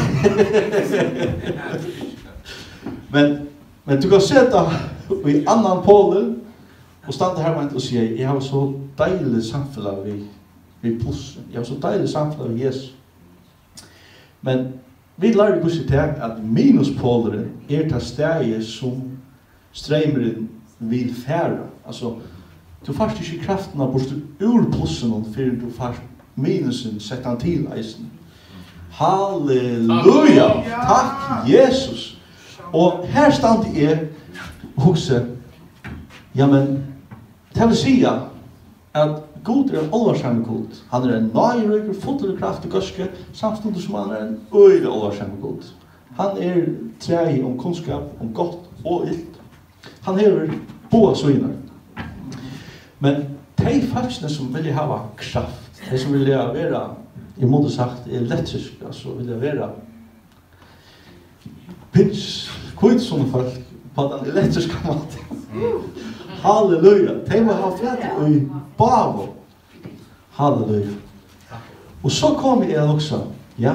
Men du kan se det i annan påle og stande her med og si jeg har så deilig samfunnet vi plussen. Jeg har så deilig samfunnet vi Jesus. Men vi lærer kurset til at minuspålere til stedet som streimeren vill färra. Alltså, du fast inte kraften av bort ur plussen och för du fast minusen sätter han till eisen. Halleluja! Tack Jesus! Och här stand är också, ja men, det vill säga att God en allvarsam God. Han en nöjröker, full kraft och gøske, samtidigt som han en öjlig allvarsam God. Han träig om kunskap, om gott och ilt. Han hever båda syner. Men de faktiskt som vill ha kraft, de som vill vara, i måte sagt, elektrisk, alltså vill vara pitch, kvitt som folk på den elektriska maten. Halleluja! De må ha fett i bavo. Halleluja! Och så kommer jag också, ja,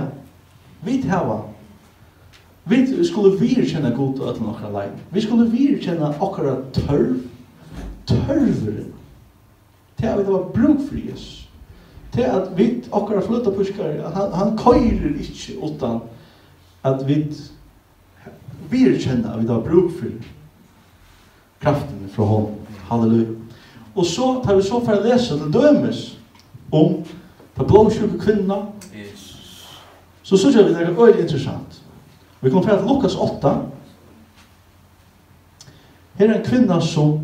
vi skulle virkänna God och några lej. Vi skulle virkänna okra törveren. Det är att det var bruk för Jesus. Det är att vi okra flytta puskar, han köjer inte utan att vi virkänna att vi har bruk för kraften från honom. Halleluja. Och så tar vi så för att läsa det dömes om den blåsjuka kvinnan. Så synes vi det är väldigt intressant. Vi kommer fram till Lukas 8. Här är en kvinna som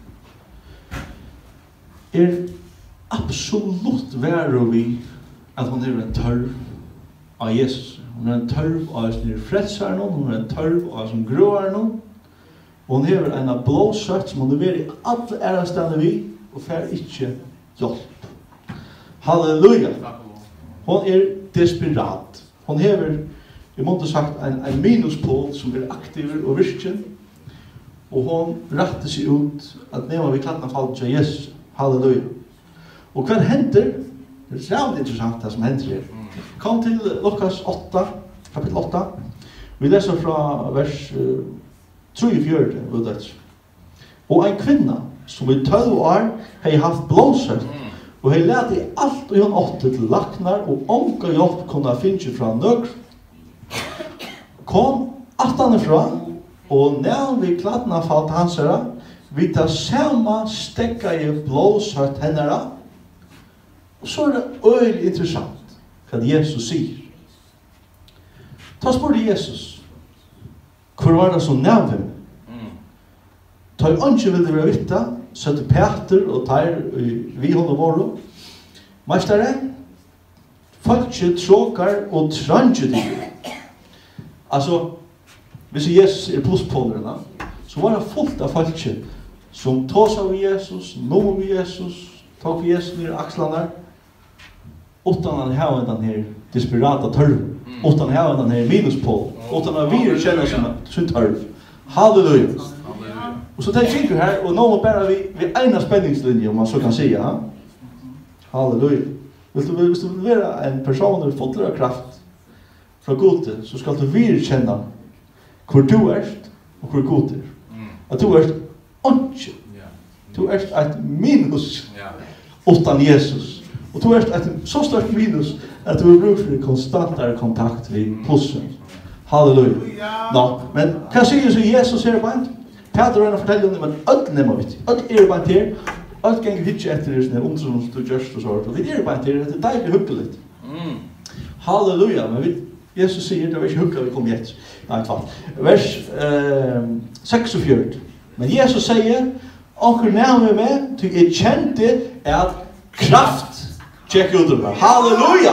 absolut värre vid att hon är en törv av Jesus. Hon är en törv av sin frälsaren, hon är en törv av sin gröaren. Hon har en blåsött som hon är i alla ärastande vid och får inte hjälp. Halleluja! Hon är desperat. Hon har, jag måste sagt, en minuspol som är aktiv och virken. Och hon rättar sig ut att nämna vid klattna fallet till Jesus. Halleluja! Och vad händer? Det är så intressant det som händer här. Kom till Lukas 8, kapitel 8. Vi läser från vers 3-4. Och en kvinna som i 12 år har haft blåsött och har lärt i allt och hon åtte till laknar och onka hjälp kunde finna från nøgr. Kom attanifrån och när vi klattna fallt hansara vi tar samma stäcka i blåsött hennara. Och så är det öjligt intressant vad Jesus säger. Ta spår Jesus. Hvor var det som nevnte? Ta i ønske vil det være vitta, søtte Peter og tar vi hånd og våre. Meistere, folket tråkar og tranget dig. Altså, hvis Jesus pluspålerna, så var det fullt av folket som tog seg ved Jesus, nå ved Jesus, tok ved Jesus ned axlarna, utan han har den här desperata törv, utan han har den här minuspål, utan han vill känna sin törv. Halleluja! Och så tänker jag här, och nu bara vi ena spänningslinje om man så kan säga. Halleluja! Vill du vara en person med full av kraft från Gud, så ska du vill känna hur du är och hur Gud är. Att du är inte. Du är ett minus utan Jesus. Och du är ett så stort minus att du brukar för konstantare kontakt vid plussen. Halleluja. No, men kan säga så Jesus är på en. Peter har fortällt om att allt nämmer vi. Allt är på en till. Allt gänger hitch efter det när omtrons du just och så. Och vi är på en till. Det är det hyggligt. Halleluja. Men vi Jesus säger det var inte hugga vi kom hit. Nej, fan. Vers 46. Men Jesus säger och närmare med till ett kände är kraft check ut det. Halleluja.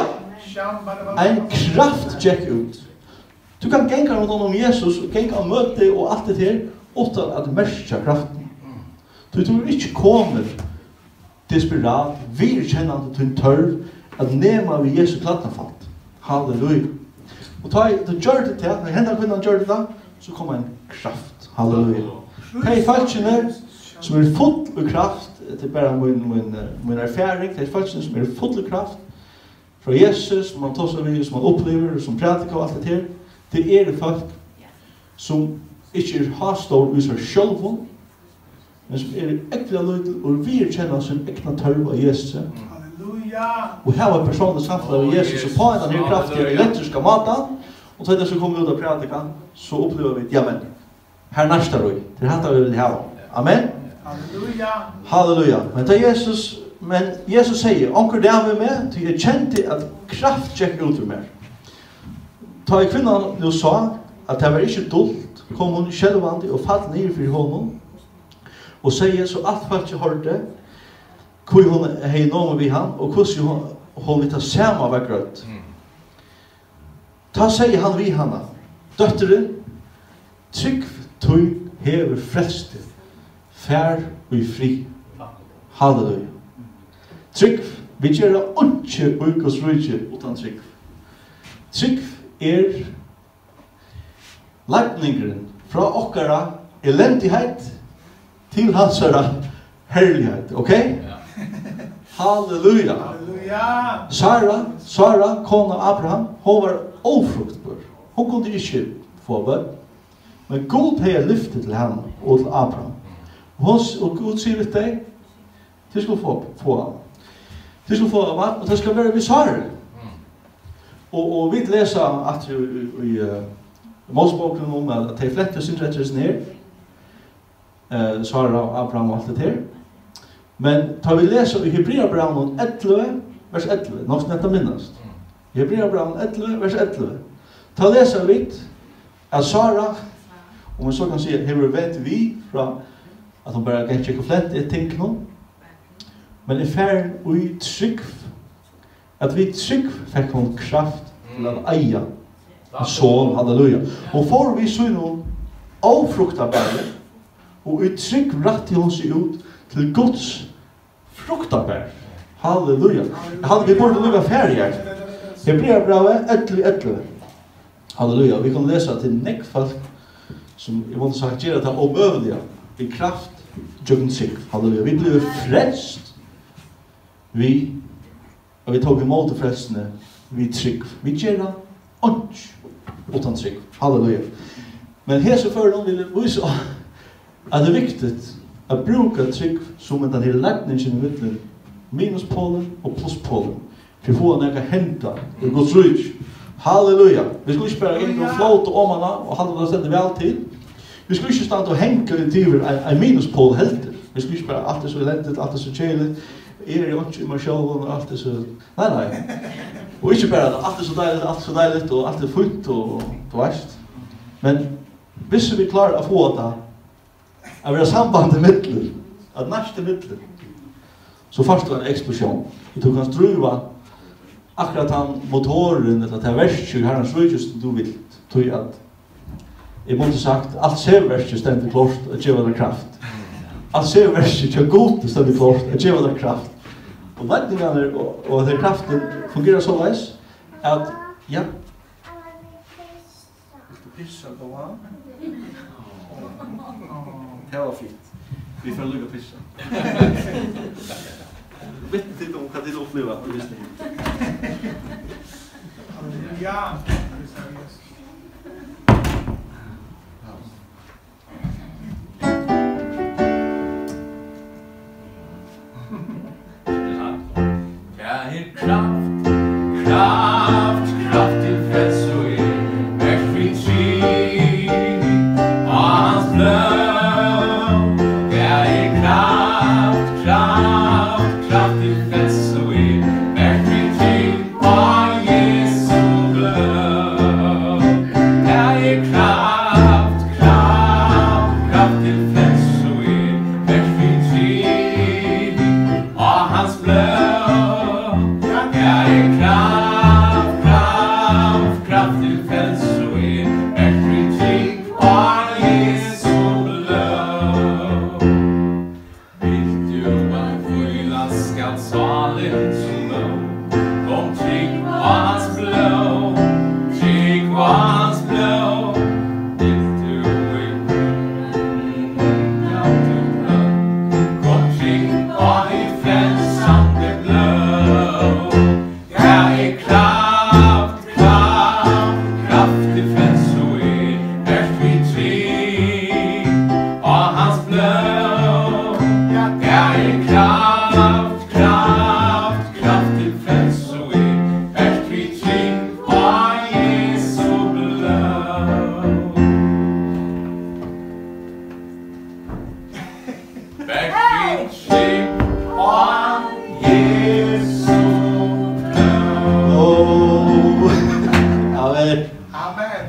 En kraft check ut. Du kan gänga runt om Jesus och gänga möte och allt det här utan att märka kraften. Du tror inte kommer desperat, vill känna till en törv att nämna vid Jesu klattanfalt. Halleluja. Och ta det gör det till, när hända kvinnan gör det så kommer en kraft. Halleluja. Det är falskene som är full av kraft, det är bara min erfaring, det är falskene som är full av kraft från Jesus, som man tar sig vid, som man upplever, som pratar och allt det här. Det är folk som inte har stor i sig själva, men som är äkta lite och vill känna sin äkta törv av Jesus. Halleluja! Och här var personen samtidigt av Jesus och på den här kraftiga elektriska maten och så så kommer vi ut och pratar så upplever vi, ja men, här nästa röj, det här vi vill ha. Amen? Halleluja. Halleluja. Men Jesus säger, onker det med mig, till jag kände att kraft gick ut ur mig. Ta i kvinnan nu sa att det var inte dult, kom hon självande och fall ner för honom och säger så allt folk hörde hur hon hej någon vid han och hur hon vill ta samma var grött. Ta säger han vid hanna, dötteren, trygg tog hever frälste, fär och i fri. Halleluja. Trygg, vi gör inte Guds rike utan trygg. Trygg lagningen fra okkara elendighet til hansara herlighet, okay? Halleluja. Halleluja. Sara, kona Abraham, hon var ofruktbar. Hon kunde ikke få barn. Men Gud har lyftet til henne og til Abraham. Og Gud sier til deg, du skal få du skal få barn, og det skal være ved Sara. Og vi leser at i Moseboken om at de flette syndrettelsen her, Sara og Abraham og alt det her. Men tar vi leser i Hebreabrevnen 11, vers 11, nok som dette minnast. I Hebreabrevnen 11, vers 11. Ta leser vi at Sara, om man så kan si, hever vent vi fra at hun bare kan tjekke flett i ting nå, men i ferden og i trygg, at vi trygg fikk hun kraft til å eie en son, halleluja. Og får vi så noen avfruktabære, og i trygg rettet hun seg ut til Guds fruktabær. Halleluja. Vi burde lukka ferdig her. Hebreabrevet 11. Halleluja. Vi kan lese til nekkfalk som jeg måtte sagt gjør at det er omøvelige i kraft jøkken seg. Halleluja. Vi blir frelst. Vi tok imot frelsene. Vi trygg. Vi gjør det ånds utan trygg. Halleluja. Men her så før noen vil vise at det er viktig att bruka trygg som den här lagningen i mitten minuspolen och pluspolen för att få några hämta i Guds rike. Halleluja. Vi skulle inte bara in och flåta om henne och handla det ständigt väl till. Vi skulle inte stanna och hänka lite över en minuspol helter. Vi skulle inte bara allt är så eländigt, allt är så tjejligt. Är det inte i mig själv och allt är så... Nej. Och inte bara att allt är så dejligt och allt är fullt och värst. Men visst vi klarar att få det att vi har samband i mittler, att nästa mittler, så fast var en explosion. Vi tog hans druva akkurat han motoren, eller att det är värst, här hans rujus du vill, tog att jag måste sagt, allt ser värst ständigt klart att ge det kraft. Allt ser värst, jag god ständigt klart att ge det kraft. Och läggningarna och den kraften fungerar så läs att, ja, pissa på han. Det var fint. Vi får lugga pissa. Vet inte om vad det uppleva. Ja. Kraft till frälst och väck vid tjej och hans blod. Det är kraft till frälst och väck vid tjej och Jesu blod. Det är kraft till frälst och väck vid tjej och hans blod.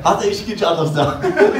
Att det inte annars där.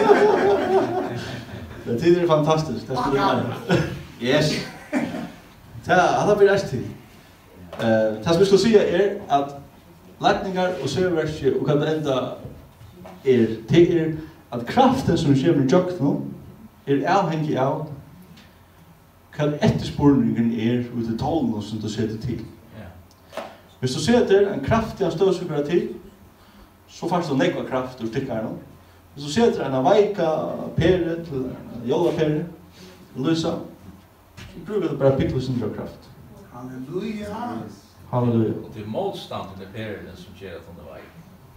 Det är fantastiskt. Det skulle vara. Yes. Det blir rätt till. Det som vi skulle säga är att läkningar och serverske och kan ända är att kraften som kommer i jökno avhängig av vad efterspurningen ut i talen som du sätter till. Hvis du sätter en kraftig støvsugare til, så får du nekva kraft ur stikkaren. Hvis du sätter en veika pere til en jolla pere, lysa, så bruker du bare pikklusen for kraft. Halleluja. Halleluja. Och det är motståndet med perioden som ger att hon är väg.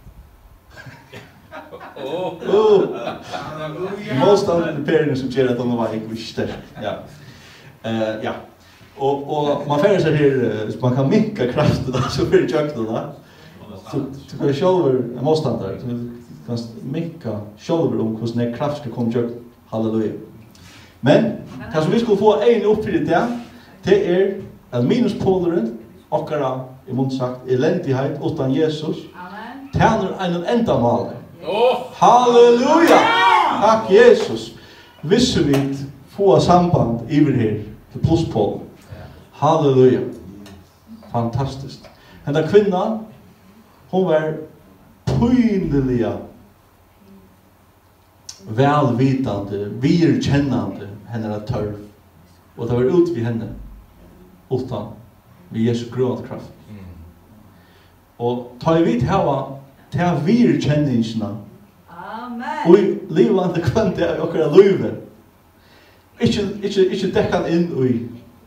Motståndet med perioden som ger att hon är väg, visst det. Ja. Ja. Och man färger sig här, man kan minka kraften så blir det jökna då. Så kan själva en motståndare, du kan minka själva hur den kraft ska komma jökna. Halleluja. Men, det som vi skulle få en uppfyllelse det är att minuspolaren okkara i mundsagt elendighet utan Jesus tjänar en ändamål. Halleluja! Tack Jesus. Visste vi få samband över här till pluspol. Halleluja. Fantastiskt. Den där kvinnan hon var pynliga välvitande, virkännande hennes törv. Och det var ut vid henne utan med Jesu grådkraft. Och ta i vid här till virkänningena. Amen. Och livande kvante och okra livet. Ikke dekkan inn i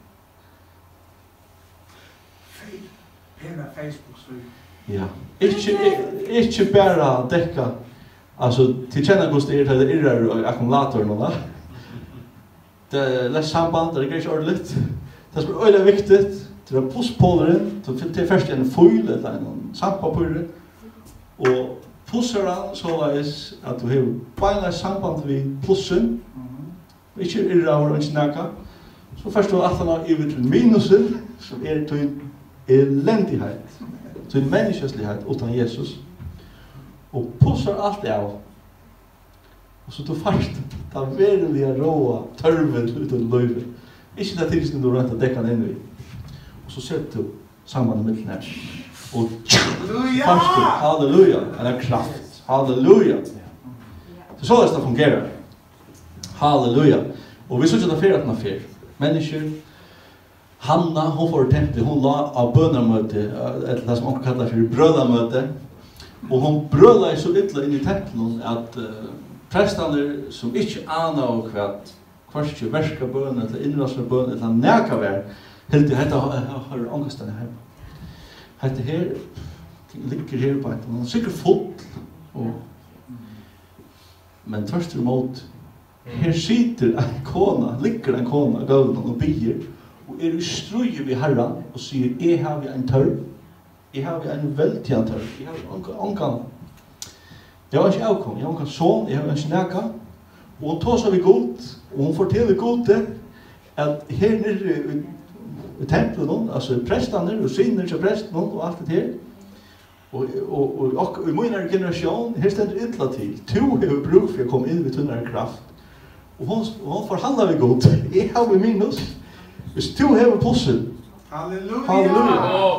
Facebook så. ja. Ikke bara dekka alltså till känna hur det är irrar ackumulatorn och det läs samband det är inte ordentligt. Det är väldigt viktigt till att pluspolaren till först en foil eller en sandpapper och pussar så att du har bara samband vid plussen. Ikke irrar och inte näka. Så först då att han har över minusen som till eländighet. Till människoslighet utan Jesus. Och pussar allt av. Och så då först ta verkliga råa törven utan löve. Inte det tills du runt att täcka den in. Och så sätter du samman med den och halleluja, en kraft. Halleluja. Så det fungerar. Halleluja. Och vi såg att det är affär. Människor Hanna, hon får tempel, hon la av bönarmöte, eller det som man kallar för brödamöte. Och hon brödade så illa in i tempeln att prästarna som inte anar och kvart verska bön eller inrasra bön eller näka vär, helt det heter har ångesten här. Hette här ligger här på ett man sikkert full och men törst emot här sitter en kona, ligger en kona gåvan och bier. Och i struje vid Herren och säger jag har en törv. Jag har en vältjande törv. Jag har ankan. Jag har inte avkom. Jag har en son. Jag har en snäka. Och hon tar sig vid god. Och hon fortäller god att här nere i templen, alltså prästarna och sinner till prästen och allt det här. Och i min generation, här ständer illa till. Du har bruk för att komma in vid tunnare kraft. Och hon förhandlar vid god. Jag har minus. Hvis du hever pussen, halleluja,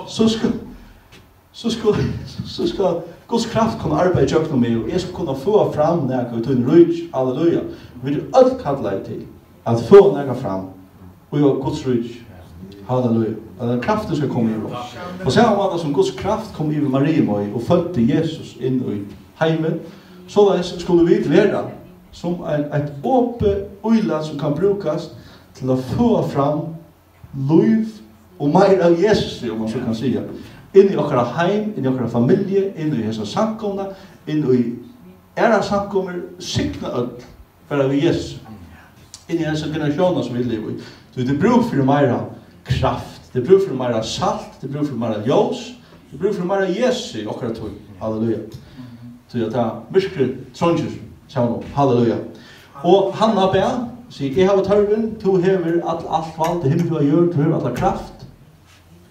så ska Guds kraft kunna arbeta i kökna mig och jag ska kunna få fram näka ut en rydg, halleluja. Vi vill allt kalla dig till att få näka fram och göra Guds rydg, halleluja. Att den kraften ska komma i oss. Och sen var det som Guds kraft kom i Maria och födde Jesus in i heimen, så skulle vi vara som ett öppet öjland som kan brukas till att få fram liv och mer av Jesus, om man så kan säga. In i våra hem, in i våra familjer, in i dessa samkomna, in i era samkommer, signa öll för vi Jesus. In i dessa generationer som vi lever i. Så det beror för mer kraft, det beror för mer salt, det beror för mer ljus, det beror för mer Jesus i våra tog. Halleluja. Så jag tar mycket trångers, halleluja. Och Hanna bär, så jag har törven, du hever allt vald, det himmel du har hever alla kraft.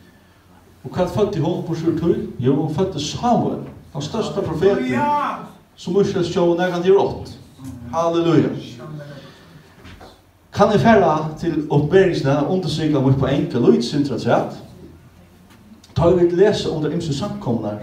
Och vad födde hon på 7 Jo, hon födde Samuel, den största profeten som Israels show när kan det rått. Halleluja. Kan jag färra till uppbäringsna undersöka mig på enkel utsyntraträtt. Tar vi läsa under imse samkomnar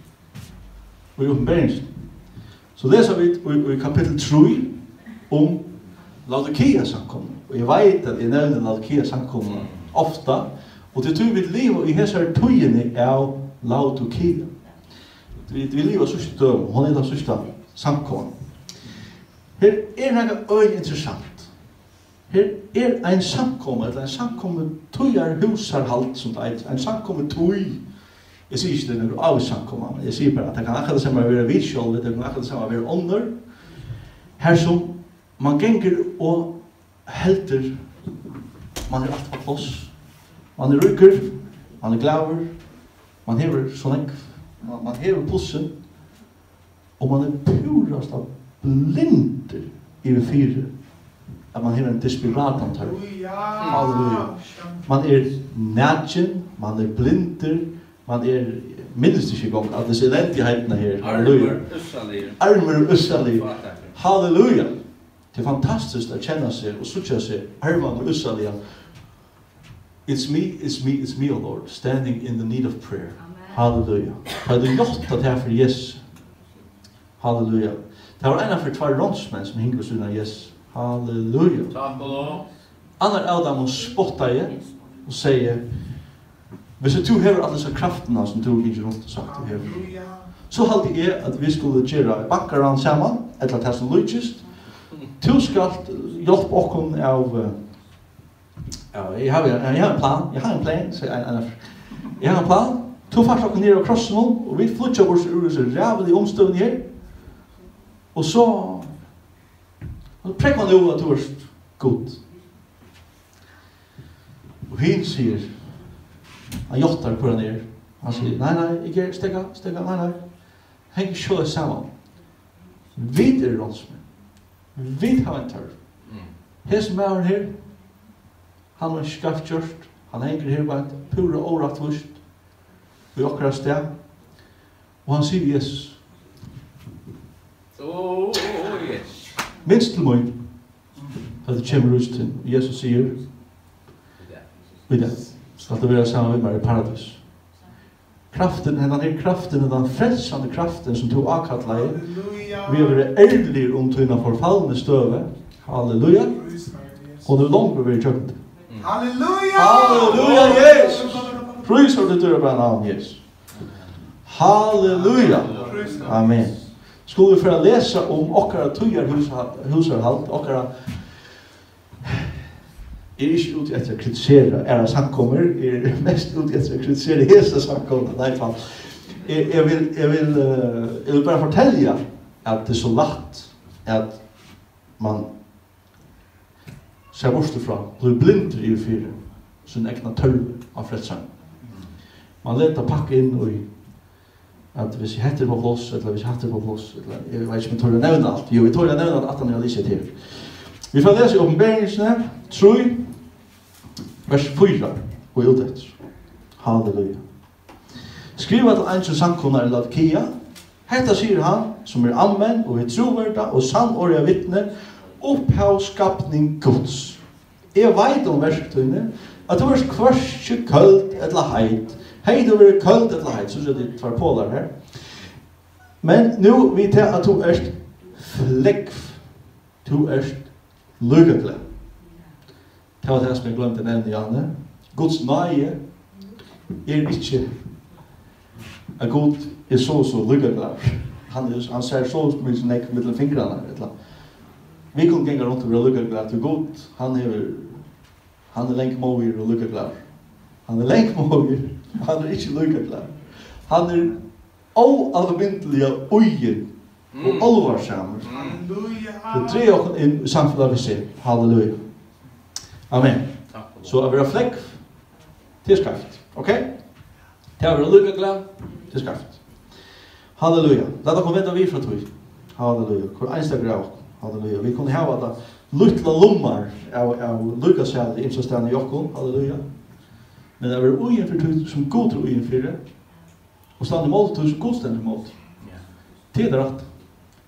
och uppbäringsna. Så läser vi i kapitel 3 om Laodikea samkomna. Och jag vet att jag nämner Laodikea samkomna ofta. Och det tror vi lever i hesar tøyene av Laodikea. Vi lever sørste døm, hon den sørste samkomna. Her noe interessant. Her en samkomna, eller en samkomna tøyar husarhalt, som det en samkomna tøy. Jeg sier ikke det er noe av samkomna, men jeg sier bare at det kan akkurat det samme være visual, det kan akkurat det samme være ånder. Her som man genger og helter, man alt på plass. Man rykker, man glaver, man hever sånn man hever pussen, og man purast av blinder i fire, at man hever en desperatantør. Halleluja. Man nætjen, man blinder, man minst ikke gong, at det elendighetene her. Halleluja. Armer ussalig. Halleluja. Det fantastisk å kjenne seg og suttje seg, armer ussalig. It's me, O Lord, standing in the need of prayer. Halleluja. Har du gjort det her for Jesus? Halleluja. Det var en for 2 rånsmenn som hinger hos unna Jesus. Halleluja. Takk og lov. Annar Adam spottar jeg og sier, hvis du hever alle disse kraftene som du ikke rundt og sagt du hever, så halte jeg at vi skulle gjøre bakkaran sammen, etter at det som lykkest. Du skal hjelpe okken av jeg har en plan. Jeg har en plan. To fast okken ned av krossen, og vi flytter oss ur disse rævelige omstøvene her. Og så prekker man jo at du er god. Og hun sier, han gjottar hvor han er. Han sier, nei, ikke stegga, nei. Heng ikke sjøle sammen. Vi rådsmenn. Vi har en tørv. Hes med her, han var skaffkjørst, han henger her bare pura året først, vi åker av sted, og han sier Jesus. Yes. Minst til meg, at det kommer ut til, Jesus sier, vi det, skal det være sammen med meg i paradis. Kraften, den frelsende kraften som tog akkattleie, vi har vært ærlige om tøyna forfallende støve, halleluja, og det er langt vi har kjøpt. Halleluja! Halleluja, Jesus! Pris for det dør bare navn, Jesus. Halleluja! Amen. Skulle vi for å lese om okkara tøyar husarhalt, okkara ikke ute etter å kritisere samkommer, mest ute etter å kritisere hese samkommer. Nei, fan. Jeg vil bare fortelle at det er så lett at man ser bort fra, blir blind i fire, sin egna tørve av fredssang. Man leter pakke inn i at hvis jeg heter på plass, eller hvis jeg heter på plass, eller jeg vet ikke om jeg tør å nevne alt. Jo, jeg tør å nevne at han har lyst til. Vi får lese i åpenbæringene, 3, vers 4, og ut etter. Halleluja. Skriva til en som samkomnar i Laodikea. Hetta sier han, som amen, og troverda, og sannåriga vittne, opphavskapning Guds. Jeg vet om verktøyene, at det var kvarske køld eller heit. Hei, det var køld eller heit, så er det 2 pålar her. Men nu vet jeg at du flekkv. Du lykkelig. Det var det som jeg glemte nevne, Janne. Guds nøye ikke at Gud så lykkelig. Han ser så mye som jeg mellom fingrene. Vi kunne gjenge rundt og være lykkelig til Gud. Han lengt måger og lykkelig. Han lengt måger. Han ikke lykkelig. Han oalmindelig øyen og alvarsammer. Det tre oss inn i samfunnet vi ser. Halleluja. Amen. Så å være flekk til skaft. Ok? Til å være lykkelig til skaft. Halleluja. Dette kommer vente vi fra tog. Halleluja. Hvor eneste grav. Halleluja. Vi kunne ha det luttla lommar av lykkasjall i innstående i Jokkon. Halleluja. Men det var ugen for tog som god tror ugen for det. Og stand i mål tog som god stand i mål. Tid rett.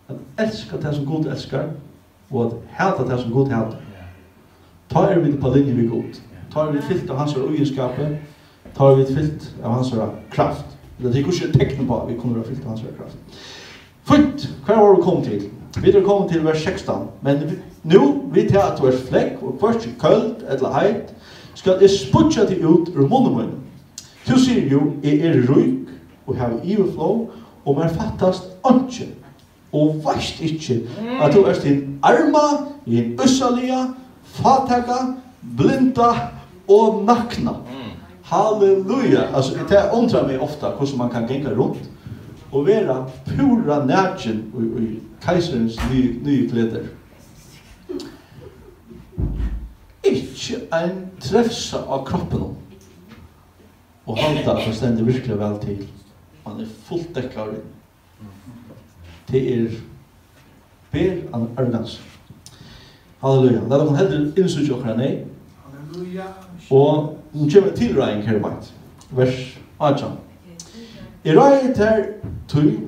Att älska det som Gud älskar och att hata det som Gud hatar. Ta vi på linje vid Gud. Ta vi fyllt av hans egenskaper. Ta vi fyllt av hans kraft. Det är kanske ett tecken på att vi kommer att fyllt av hans kraft. Fint, kvar var vi kom till? Vi har kommit till vers 16. Men nu, vi tar att vers fläck och kvart köld eller heit skal jeg sputja dig ut ur munnen min. Du sier jo, jeg ryk og har overflow og man fattast ikke. Og varst ikke at du din arma, din ussalia, fataka, blinda og nakna. Halleluja! Altså, det undrar meg ofta hvordan man kan genga rundt og være pura nætjen i keiserens nye kleder. Ikke en trefsa av kroppen og halda at det stender virkelig vel til. Man fullt dekka av det. Det ber an arrogans. Halleluja. La dere heller innsutje okra nei. Halleluja. Og nu kommer tilrøying her bant. Vers 18. I røyet her tøy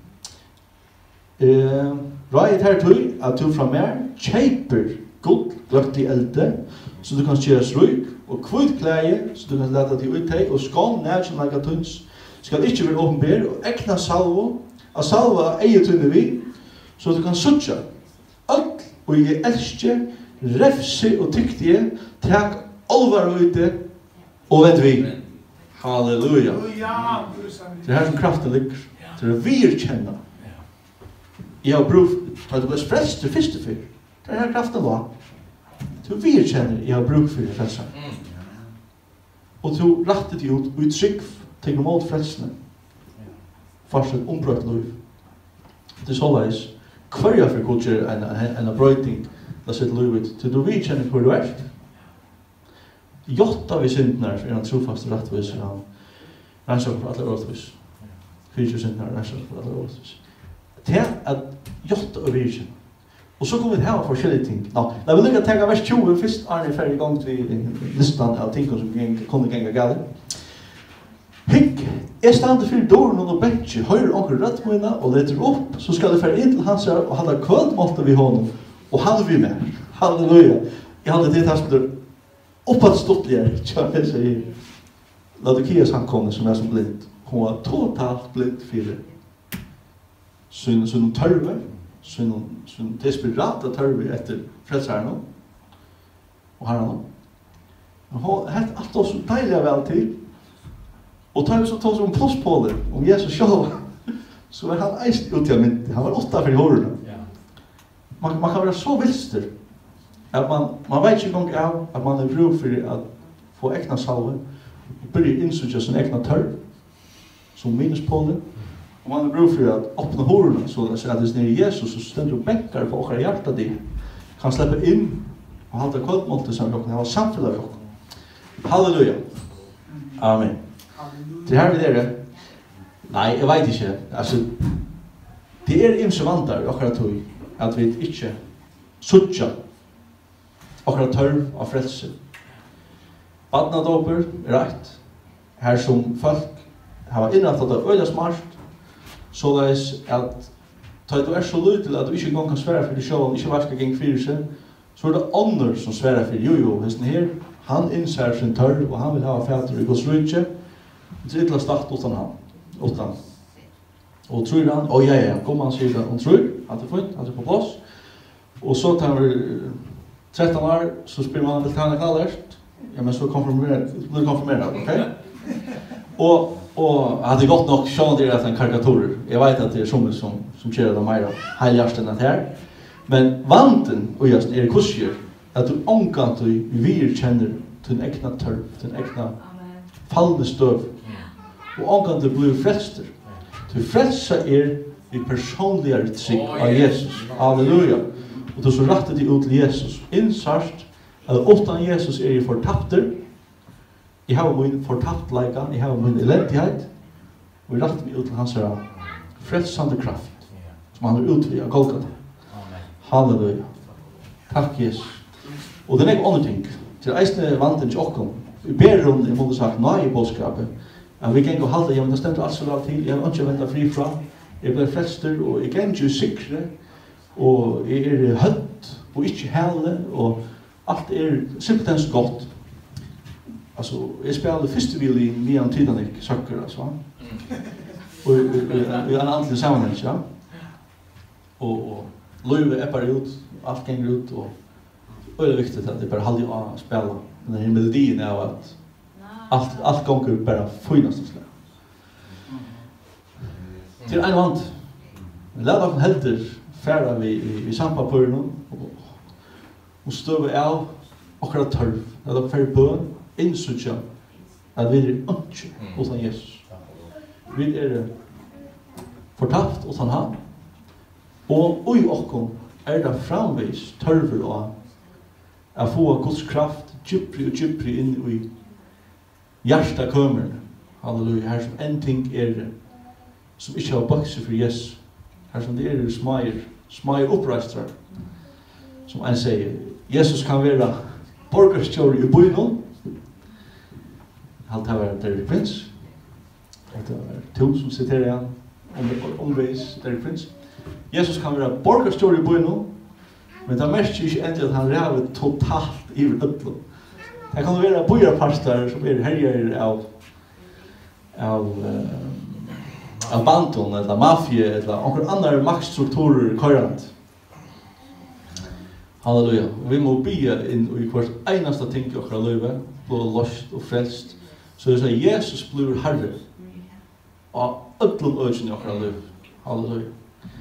at du fra mer kjeiper god lagt i elde, så du kan kjøres ryk, og kvitt klæje, så du kan lete til utteg, og skål nærkjen laga tunns, skal ikke være åpenber, og ekna salvo, av salva eie tunne vi, så du kan sutja. Alt, og jeg elsker, refse og tyktige, takk alvar ute, og vent vi. Halleluja. Det er her som kraften ligger, til å virkjenne. Jeg har brug, at du ble frelst til første fyr. Det er her kraften var. Du virkjenner jeg har brug for frelsen. Og du rattet ut og trygg til mot frelsene. Fortsatt ombrøkt liv. Det er så leis. Hver jeg for god gjør en brøyting la sitt livet til du virkjenner hvor du er. Jotta vi syndene er en trofast og rettvis og han renser for alle åretvis. 24 syndene er renser for alle åretvis. Det at jotta og virkjenner. Og så kommer vi til å ha forskjellige ting. Da vil jeg tenke vers 20 først, Arne ferdig i gang til listan av ting som kunne genga gale. Hikk, jeg stande for dåren og bensje, høyre onker rett på henne og leter opp, så skal jeg fære inn til hans her og hadde kvöldmålte vi honom, og han vi med. Halleluja. Jeg hadde det her som det opphatt stortligere, jeg sier, Laodikias hankomne som er som blind. Hun var totalt blind for sin tørve, sin desperata tørve etter frelsherren og herren. Og alt var så deilig vel til. Og tar vi så tar som pluss på det, om Jesus selv, så var han eist ut i myndig. Han var 8 for i hårene. Man kan være så vilster, at man vet ikke engang av at man er brug for å få ekna salve, og begynner innsutja sin ekna tørv, som minus på det. Og man er brug for å åpne hårene, så at det er Jesus som stender og benkar på okra hjertet de, kan slippe inn og halda kvöldmålte som dere har samfunnet av dere. Halleluja. Amen. Det her vi dere. Nei, jeg vet ikke. Altså, det er imse vantar akkurat tog at vi ikke sutja akkurat tørv av frelse. Badnadåper er rett. Her som folk har innrettet av øyla smart, så det er at da du er så lyd til at du ikke engang kan svære for deg selv, ikke varska geng fyrir seg, så er det andre som svære for jo, hesten her, han innser sin tørv, og han vil ha fæter i Guds rydtje, det er ikke start utan han, utan. Og tror han, ja, kom han sier det, han tror, at det er fint, at det er på plass, og så tar vi 13 år, så spyr man litt henne kallert, ja, men så blir det konfirmeret, ok? Og hadde gått nok sånn at det er en karikaturer. Jeg vet at det er sånne som kjører det mer heiligast enn det her. Men vanten og just er kurser at du omkant og virkjenner til en ekna tørv, til en ekna fallende støv. Og omkant du blir frelster. Du frelser i personligere trygg av Jesus. Halleluja. Og du så rettet deg ut til Jesus. Innsart at utan Jesus i fortapter. Jeg har min fortappleika, jeg har min elendighet, og jeg rettet meg ut til hans frelsande kraft, som han har utvidet av Golgata. Halleluja. Takk, Jesus. Og det er ikke andre ting. Til eisne vanten til okkom, vi ber om det, jeg måtte sagt, nå i bådskapet, at vi kan gå halde, jeg vil stemme alt så lav til, jeg vil ikke vente fri fra, Jeg ble frelster, og jeg kan ikke sikre, og jeg høtt, og ikke hele, og alt simpelthen så godt. Altså, jeg spiller første violin nian Titanic søkker, altså. Og i en andelig sammenheng, ja. Og løyve bare ut, alt ganger ut, og det er viktig at jeg bare halde å spille. Den her melodien av at alt ganger bare finast slag. Til en vant. Lad dere helter færa vi sampapøren og støve av akkurat tørv. Lad dere færa bøn, innsutja at vi ikke utan Jesus. Vi fortapt utan han. Og i okkom det framvis tørver og å få Guds kraft djupri inn i hjersta kømeren. Halleluja, her som en ting som ikke har bakse for Jesus. Her som det smager oppreistrar. Som en sier, Jesus kan være borgerstjåre i bøynen. Halt det var Derek Prince. Det var to som siterer han omveis Derek Prince. Jesus kan være borgerstjåre i bøynen, men det merker ikke endelig at han ræver totalt i ødlo. Det kan være bøyerparstar som herjer av bandon, eller mafia, eller noen andre maktstrukturer køyrant. Halleluja. Vi må bygge inn i hvert eneste ting i okra løyve, blå lost og frelst. Så det er Jesus blir herre av ødlom øyne i okra løyve. Halleluja.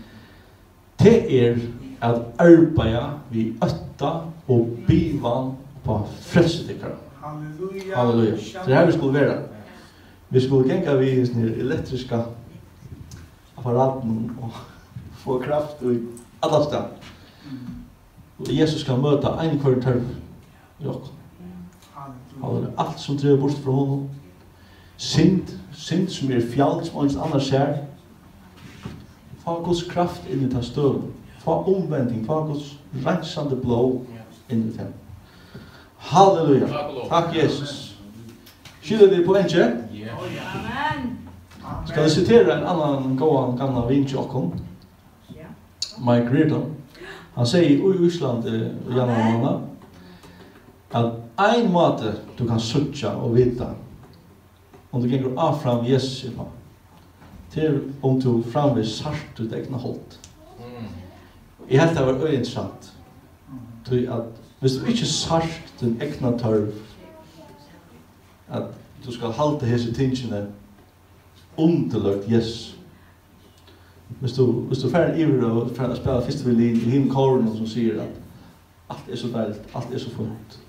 Det at arbeida vi øtta og bivan på frelsedikere. Halleluja. Det her vi skulle være. Vi skulle genga vi i elektriska apparaten og få kraft i alla sted. Jesus kan møte en hver tørv i oss. Alt som driver bort fra honom. Synd som fjall som ens annars ser. Få Guds kraft inn i ta støv. Få omvending, få Guds rensande blå inn i den. Halleluja. Takk Jesus. Skylder det på en kjær? Amen. Skal jeg sitere en annan gåan gamla vinn til okkom? Mike Reardon. Han sier i Island i januar måned at en måte du kan søtja og vita om du gengur av fram Jesus på til om du framvis sart ut egna holdt. Jeg helt det var øyintressant at hvis du ikke sart din egna tørv at du skal halte hese tingene underløgt Jesus. Hvis du færre iver og færre å spille første violin i henne kåren som sier at alt så deiligt, alt så funnet.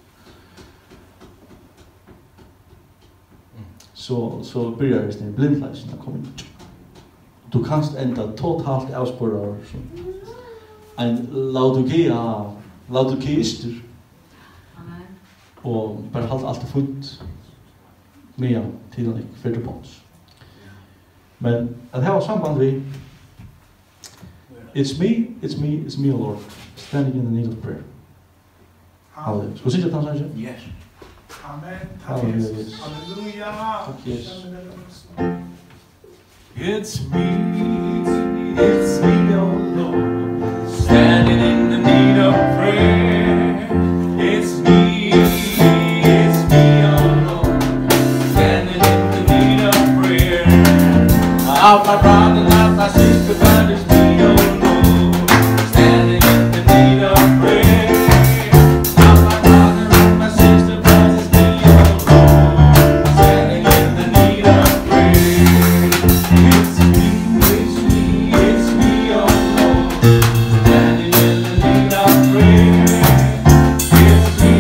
Så börjar det sin blindleisen å komme. Du kanst enda totalt avspåret som en laudokeister og bare alt funnet med tiden ikke fyrte på oss. Men at her var samband vi It's me, O Lord, standing in the need of prayer. Hallelujah. Skal vi sitte til han, Yes. Amen. Halleluja. Halleluja. Takk, Jesus. It's me, oh Lord, standing in the need of prayer. It's me, oh Lord, standing in the need of prayer. Not my brother, not my sister, but it's me, oh Lord, standing in the need of prayer. Not my brother, not my sister, but it's me, oh Lord, standing in the need of prayer. It's me, oh Lord, standing in the need of prayer. It's me,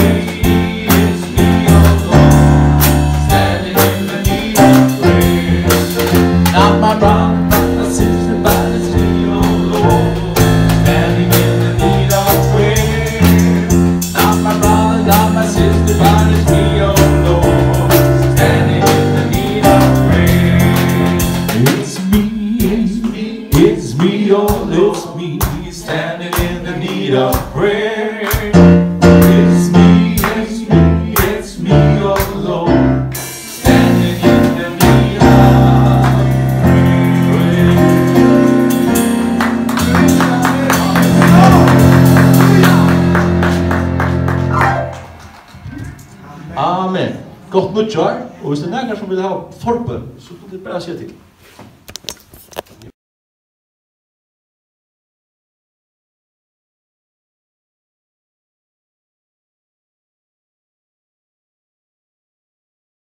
oh Lord, standing in the need of prayer. Not my brother. Gott nyttjar, og hvis det er nægar som vil ha forbøn, så kan det bara se til.